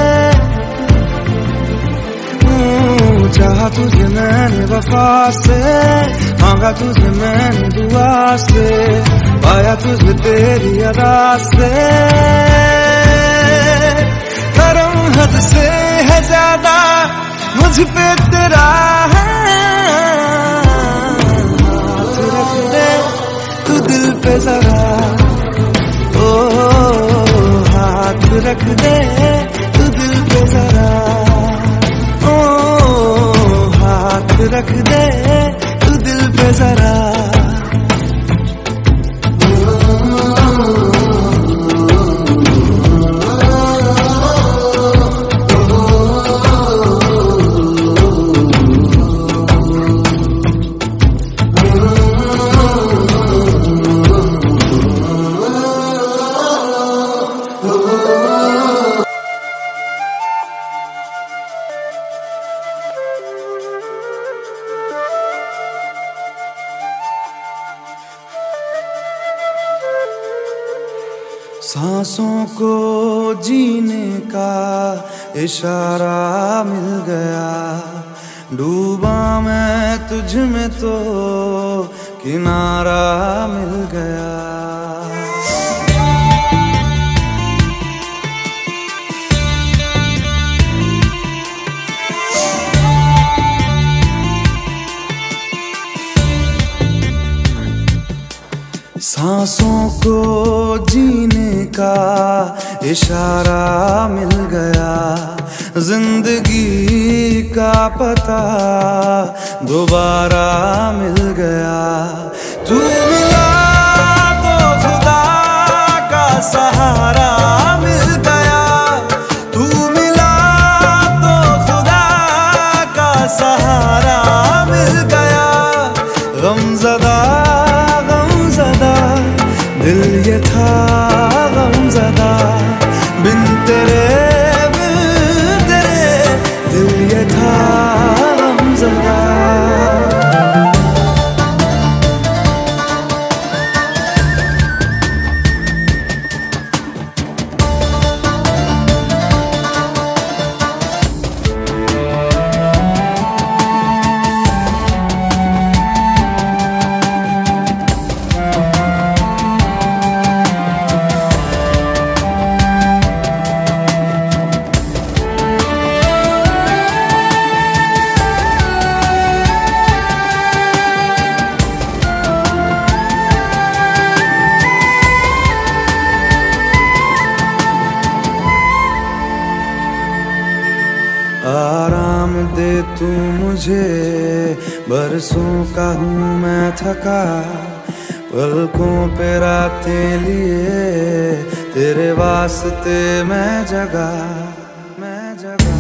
Speaker 1: चाहा तुझे मैंने वफा से, मांगा तुझे मैंने दुआ से, पाया तुझे तेरी अदा से। करम हद से है ज्यादा मुझ पे तेरा है, तू दिल पे जरा। ओ हाथ रख दे तू दिल पे जरा। ओ हाथ रख दे तू दिल पे जरा। सांसों को जीने का इशारा मिल गया, डूबा मैं तुझ में तो किनारा मिल गया। सांसों को जीने का इशारा मिल गया, जिंदगी का पता दोबारा मिल गया। तू मिला तो खुदा का सहारा मिल गया, तू मिला तो खुदा का सहारा मिल गया। गमज़दा दिल ये था गमज़दा, बिन तेरे बिन तेरे दिल ये था गमज़दा। आराम दे तू मुझे, बरसों का हूँ मैं थका, पलकों पे रातें लिए तेरे वास्ते मैं जगा, मैं जगा।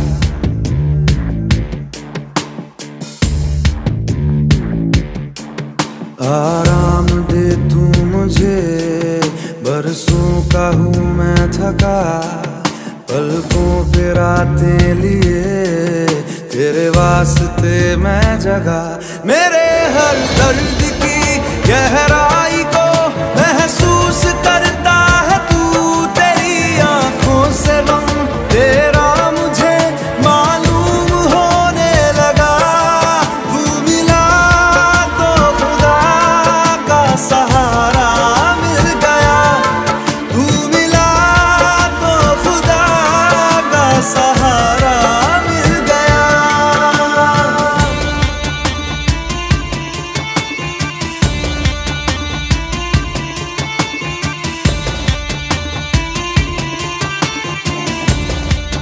Speaker 1: आराम दे तू मुझे, बरसों का हूँ मैं थका, पलकों पे रातें लिए तेरे वास्ते मैं जगा। मेरे हर दर्द की गहराई को महसूस करता है तू, तेरी आंखों से गम तेरा मुझे मालूम होने लगा। तू मिला तो खुदा का सहारा मिल गया, तू मिला तो खुदा का सहारा मिल गया।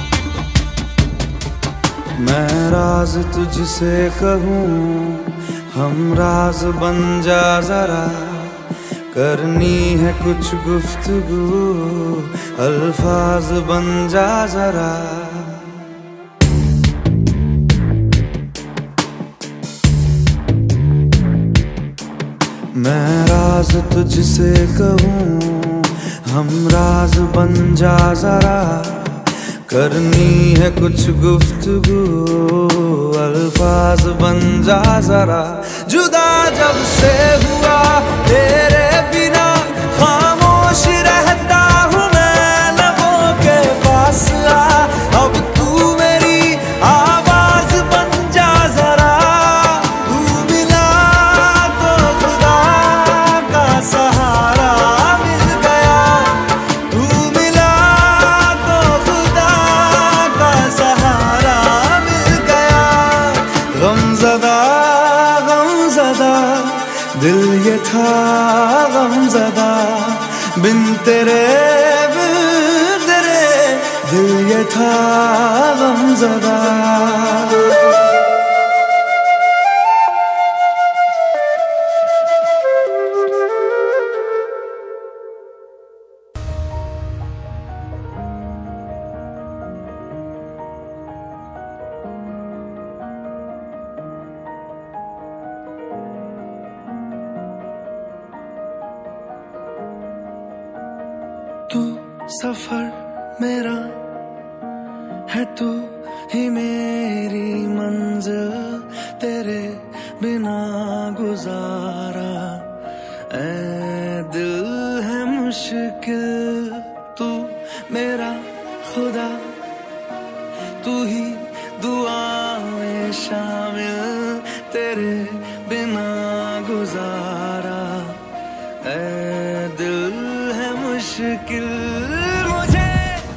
Speaker 1: मैं राज तुझसे कहूँ, हम राज बन जा जरा, करनी है कुछ गुफ्तगू, अल्फाज बन जा जरा। मैं राज तुझसे कहूँ, हम राज बन जा जरा, करनी है कुछ गुफ्तगू, अल्फाज बन जा जरा। जुदा जब से हुआ तेरे बिना, खामोश रहता हूँ मैं लबों के पास आ, अब तू मेरी आवाज बन जा जरा। तू मिला तो खुदा का सहारा मिल गया, तू मिला तो खुदा का सहारा मिल गया। गमज़दा गमज़दा दिल ये था गमज़दा, बिन तेरे बिन तेरे दिल ये था गमज़दा। तू सफर मेरा है, तू ही मेरी मंजिल, तेरे बिना गुजारा ऐ दिल है मुश्किल। तू मेरा खुदा, तू ही दुआ में शामिल, तेरे बिना गुजारा ऐ दिल है मुश्किल। मुझे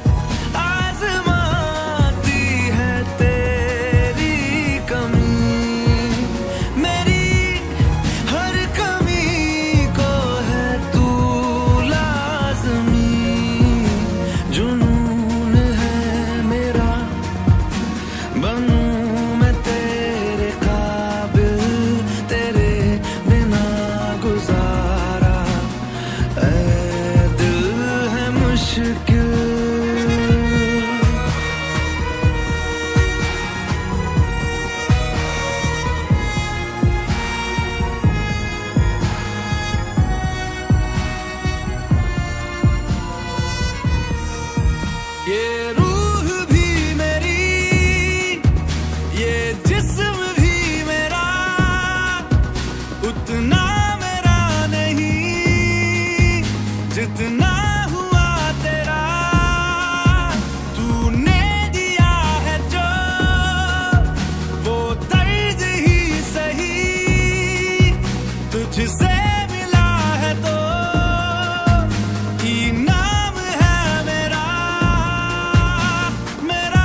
Speaker 1: आज़माती है तेरी कमी, मेरी हर कमी को है तू लाज़मी। जुनून है मेरा, बनूं मैं तेरे काबिल, तेरे बिना गुजारा ऐ दिल है मुश्किल। ये रूह भी मेरी, ये जिस्म भी मेरा, उतना मेरा नहीं जितना हुआ तेरा। तूने दिया है जो वो दर्द ही सही, तुझसे मिला है तो इनाम है मेरा। मेरा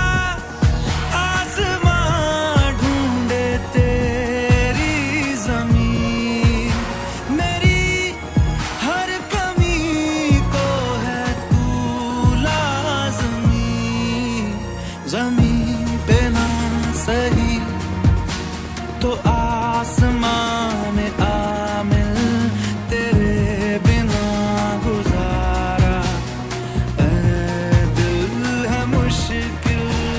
Speaker 1: आसमां ढूंढे तेरी ज़मीन, मेरी हर कमी को है तू लाज़मी। ज़मीन पे ना सही तो आसमां में आमिल, तेरे बिना गुजारा ऐ दिल है मुश्किल।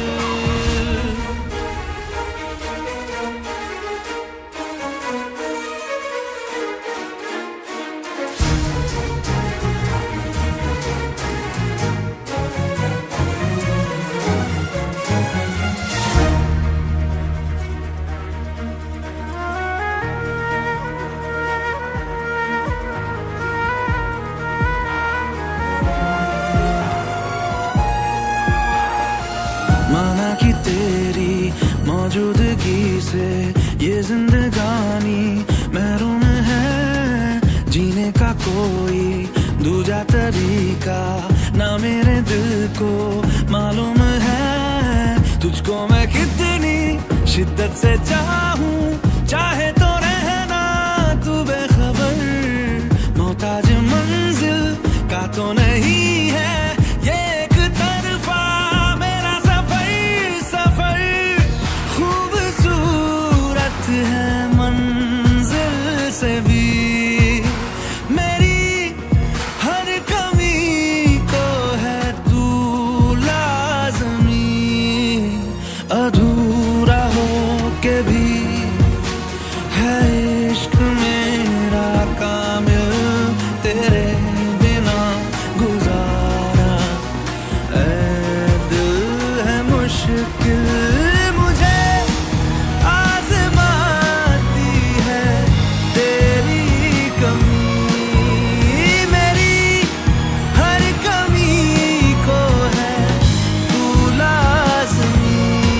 Speaker 1: माना कि तेरी मौजूदगी से ये जिंदगानी महरूम है, जीने का कोई दूजा तरीका ना मेरे दिल को मालूम है। तुझको मैं कितनी शिद्दत से चाहूं, चाहे तो रहना तू बेखबर, मोहताज मंजिल का तो नहीं है ये एक तरफा मेरा सफर। सफर खूबसूरत है मन मुश्किल मुझे आजमाती है तेरी कमी, मेरी हर कमी को है तू लाज़मी।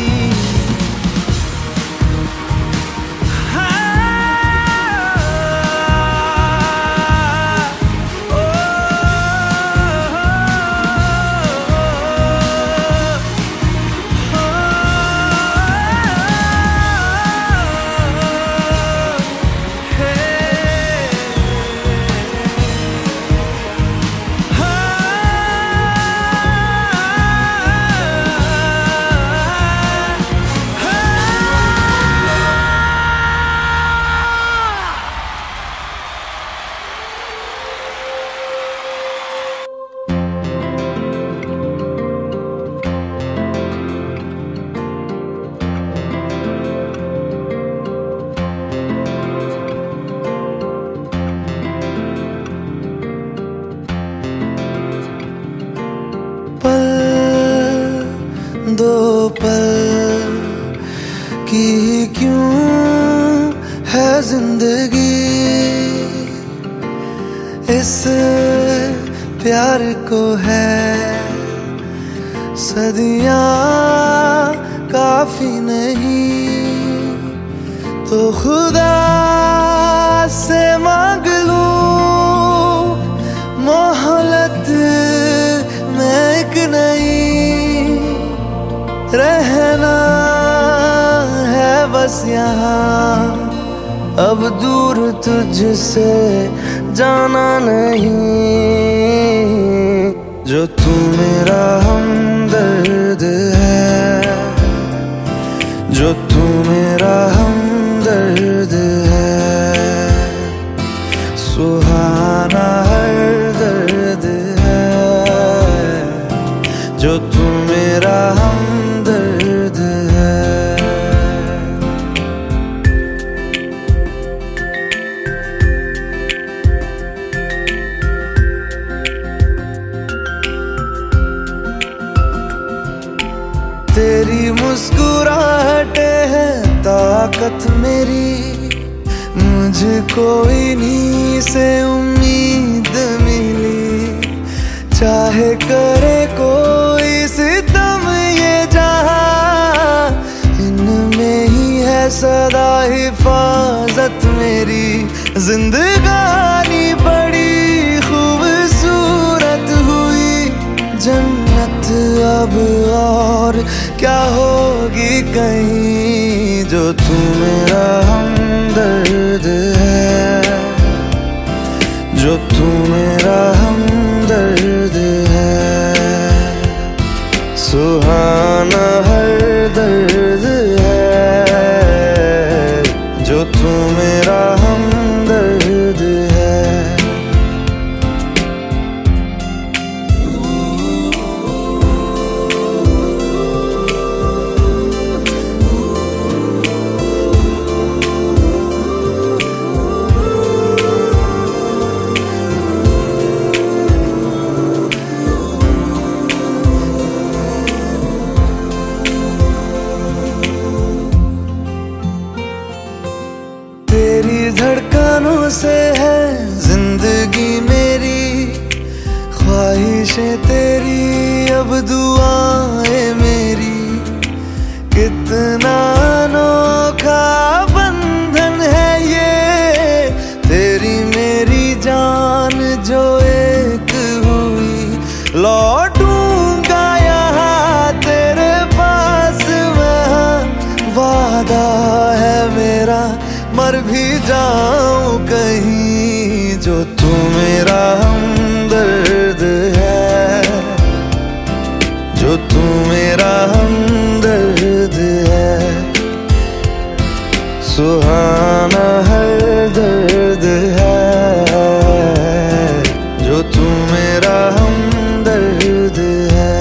Speaker 1: दो पल की क्यों है जिंदगी, इस प्यार को है सदियां काफी नहीं, तो खुदा से मांग लूं मोहलत में एक नई, रहना है बस यहाँ अब दूर तुझसे जाना नहीं, जो तू मेरा हमदर्द है, जो तू मेरा हमदर्द है, सुहाना हर दर्द है, जो तू मेरा हमदर्द है। तेरी मुस्कुराहटे है ताकत मेरी, मुझको इन्हीं से उम्मीद मिली, चाहे करे कोई सितम ये जहां, इनमें ही है सदा हिफाजत मेरी, जिंदगानी बड़ी खूबसूरत हुई, जन्नत अब और क्या होगी कहीं, जो तू मेरा हमदर्द है, जो तू मेरा हमदर्द है, सुहाना हर दर्द है, जो तू मेरा हमदर्द है। तेरी धड़कनों से है जिंदगी मेरी, ख्वाहिशें तेरी अब दुआएं मेरी, कितना अनोखा बंधन है ये, तेरी मेरी जान जो एक हुई, लौटूंगा यहाँ तेरे पास मैं, वादा है मेरा मर भी जाऊं कहीं, जो तू मेरा हमदर्द है, जो तू मेरा हमदर्द है, सुहाना हर दर्द है, जो तू मेरा हमदर्द है,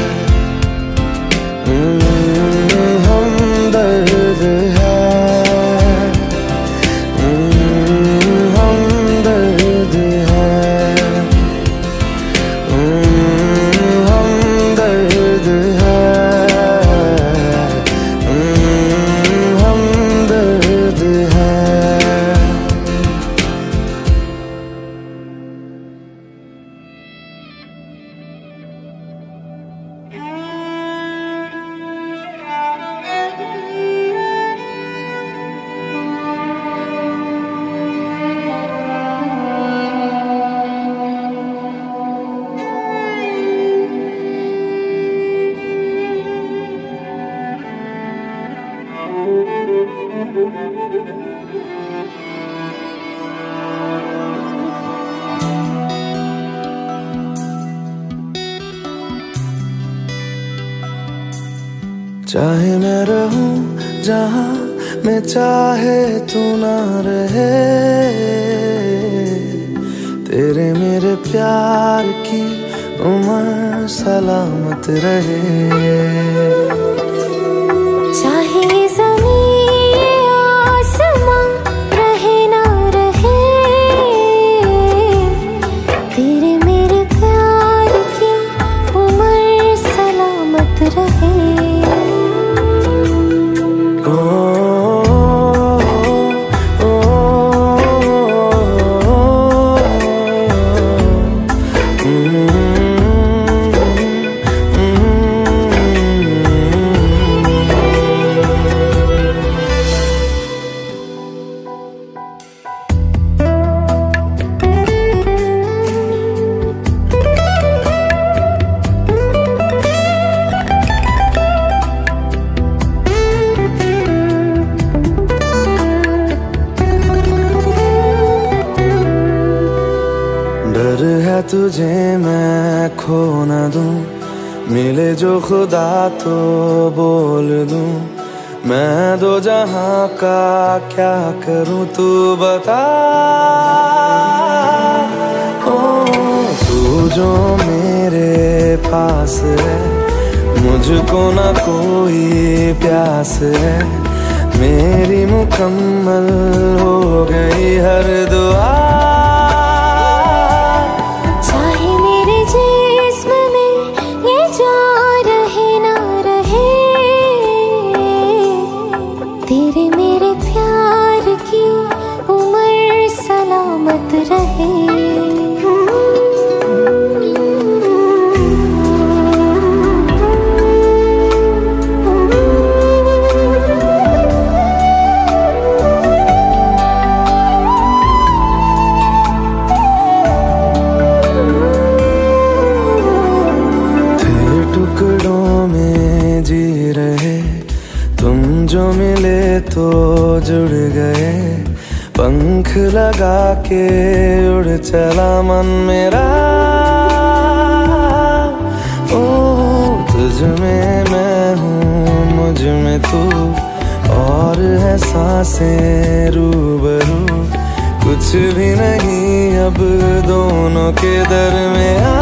Speaker 1: हमदर्द है, हमदर्द है। चाहे मैं रहूं जहां मैं चाहे तू ना रहे, तेरे मेरे प्यार की उम्र सलामत रहे।
Speaker 3: चाहे ज़मीन आसमां रहे ना रहे, तेरे मेरे प्यार की उम्र सलामत रहे।
Speaker 1: डर है तुझे मैं खो न दूं, मिले जो खुदा तो बोल दूं। मैं दो जहां का क्या करूं तू बता। ओ तू जो मेरे पास है, मुझको ना कोई प्यास है। मेरी मुकम्मल हो गई हर दुआ।
Speaker 3: तेरे मेरे प्यार की उम्र सलामत रहे।
Speaker 1: थे टुकड़ों में जी रहे, तुम जो मिले तो जुड़ गए। पंख लगा के उड़ चला मन मेरा। ओ तुझ में मैं हूँ, मुझ में तू, और है सांसें रूबरू। कुछ भी नहीं अब दोनों के दरमियां।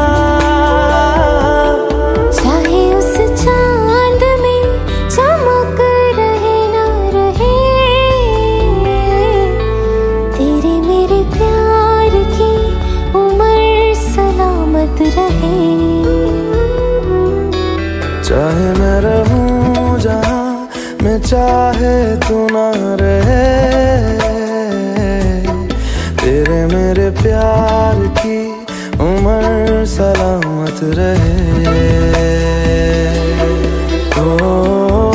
Speaker 1: चाहे मैं रहूं जहां मैं चाहे तू ना रहे, तेरे मेरे प्यार की उम्र सलामत रहे। ओ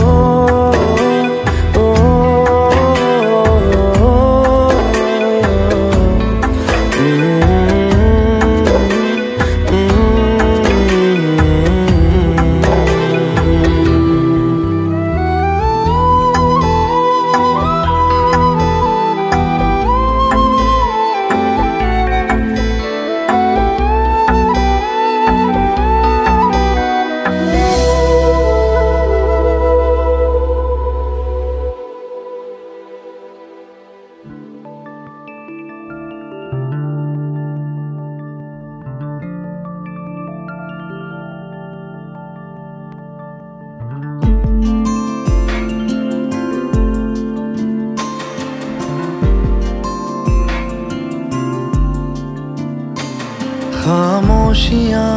Speaker 1: खामोशियाँ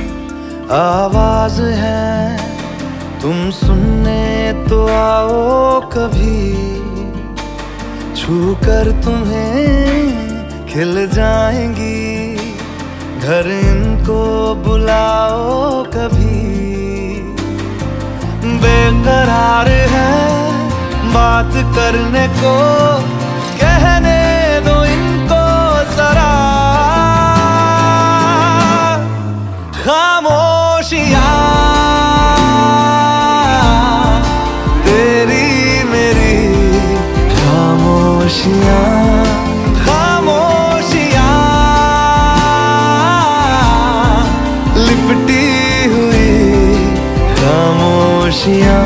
Speaker 1: आवाज है, तुम सुनने तो आओ कभी। छू कर तुम्हें खिल जाएंगी, घर इनको बुलाओ कभी। बेकरार है बात करने को, कहने दो इनको जरा। खामोशियाँ तेरी मेरी खामोशियाँ।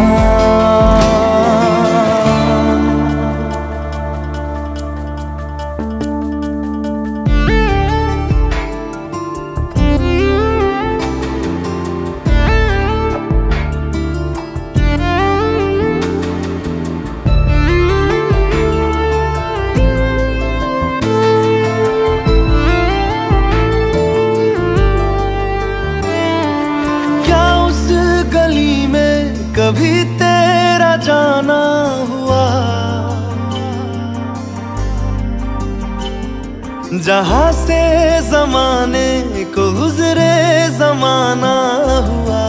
Speaker 1: कभी तेरा जाना हुआ जहां से जमाने को गुजरे जमाना हुआ।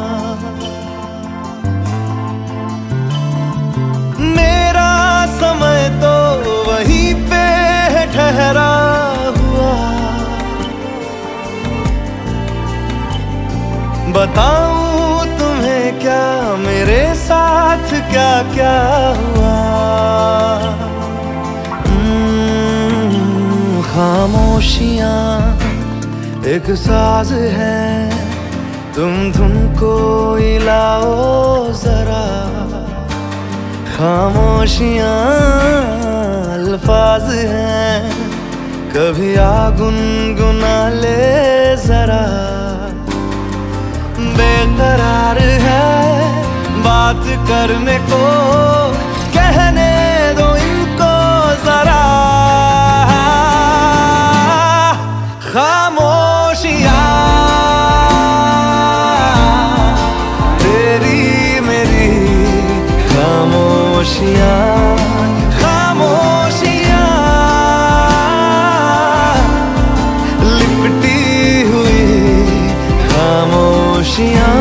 Speaker 1: मेरा समय तो वहीं पे ठहरा हुआ। बताऊं तुम्हें क्या मेरे साथ क्या क्या हुआ। खामोशियाँ एक साज है, तुम धुन को हिलाओ जरा। खामोशियाँ अल्फाज हैं, कभी आ गुनगुना ले जरा। बेकरार है बात करने को, कहने दो इनको जरा। खामोशियाँ तेरी मेरी खामोशियाँ। खामोशियाँ लिपटी हुई खामोशियाँ।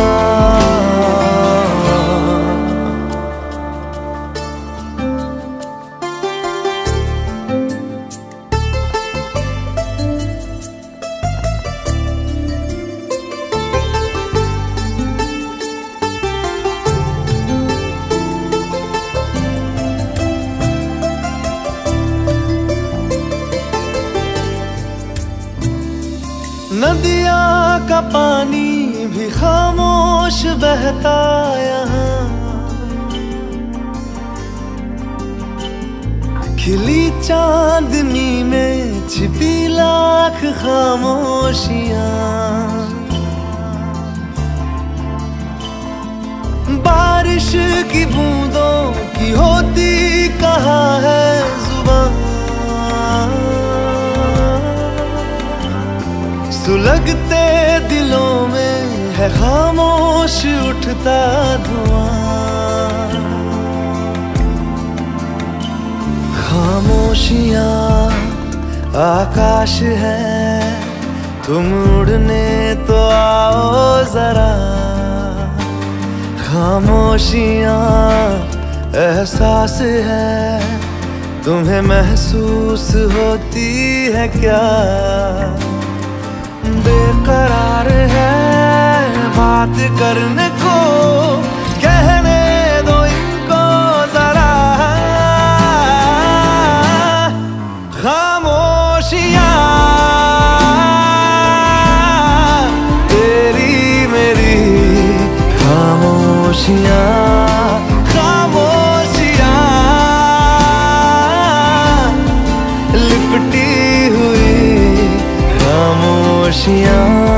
Speaker 1: नदिया का पानी भी खामोश बहता यहाँ। खिली चांदनी में छिपी लाख खामोशियाँ। बारिश की बूंदों की होती कहाँ है जुबान। सुलगते दिलों में है खामोश उठता धुआं। खामोशियाँ आकाश है, तुम उड़ने तो आओ जरा। खामोशियाँ एहसास है, तुम्हें महसूस होती है क्या। बेकरार है बात करने को, कहने दो इनको जरा। खामोशियाँ तेरी मेरी खामोशियाँ। खामोशियाँ लिपटी हुई खामोशियाँ।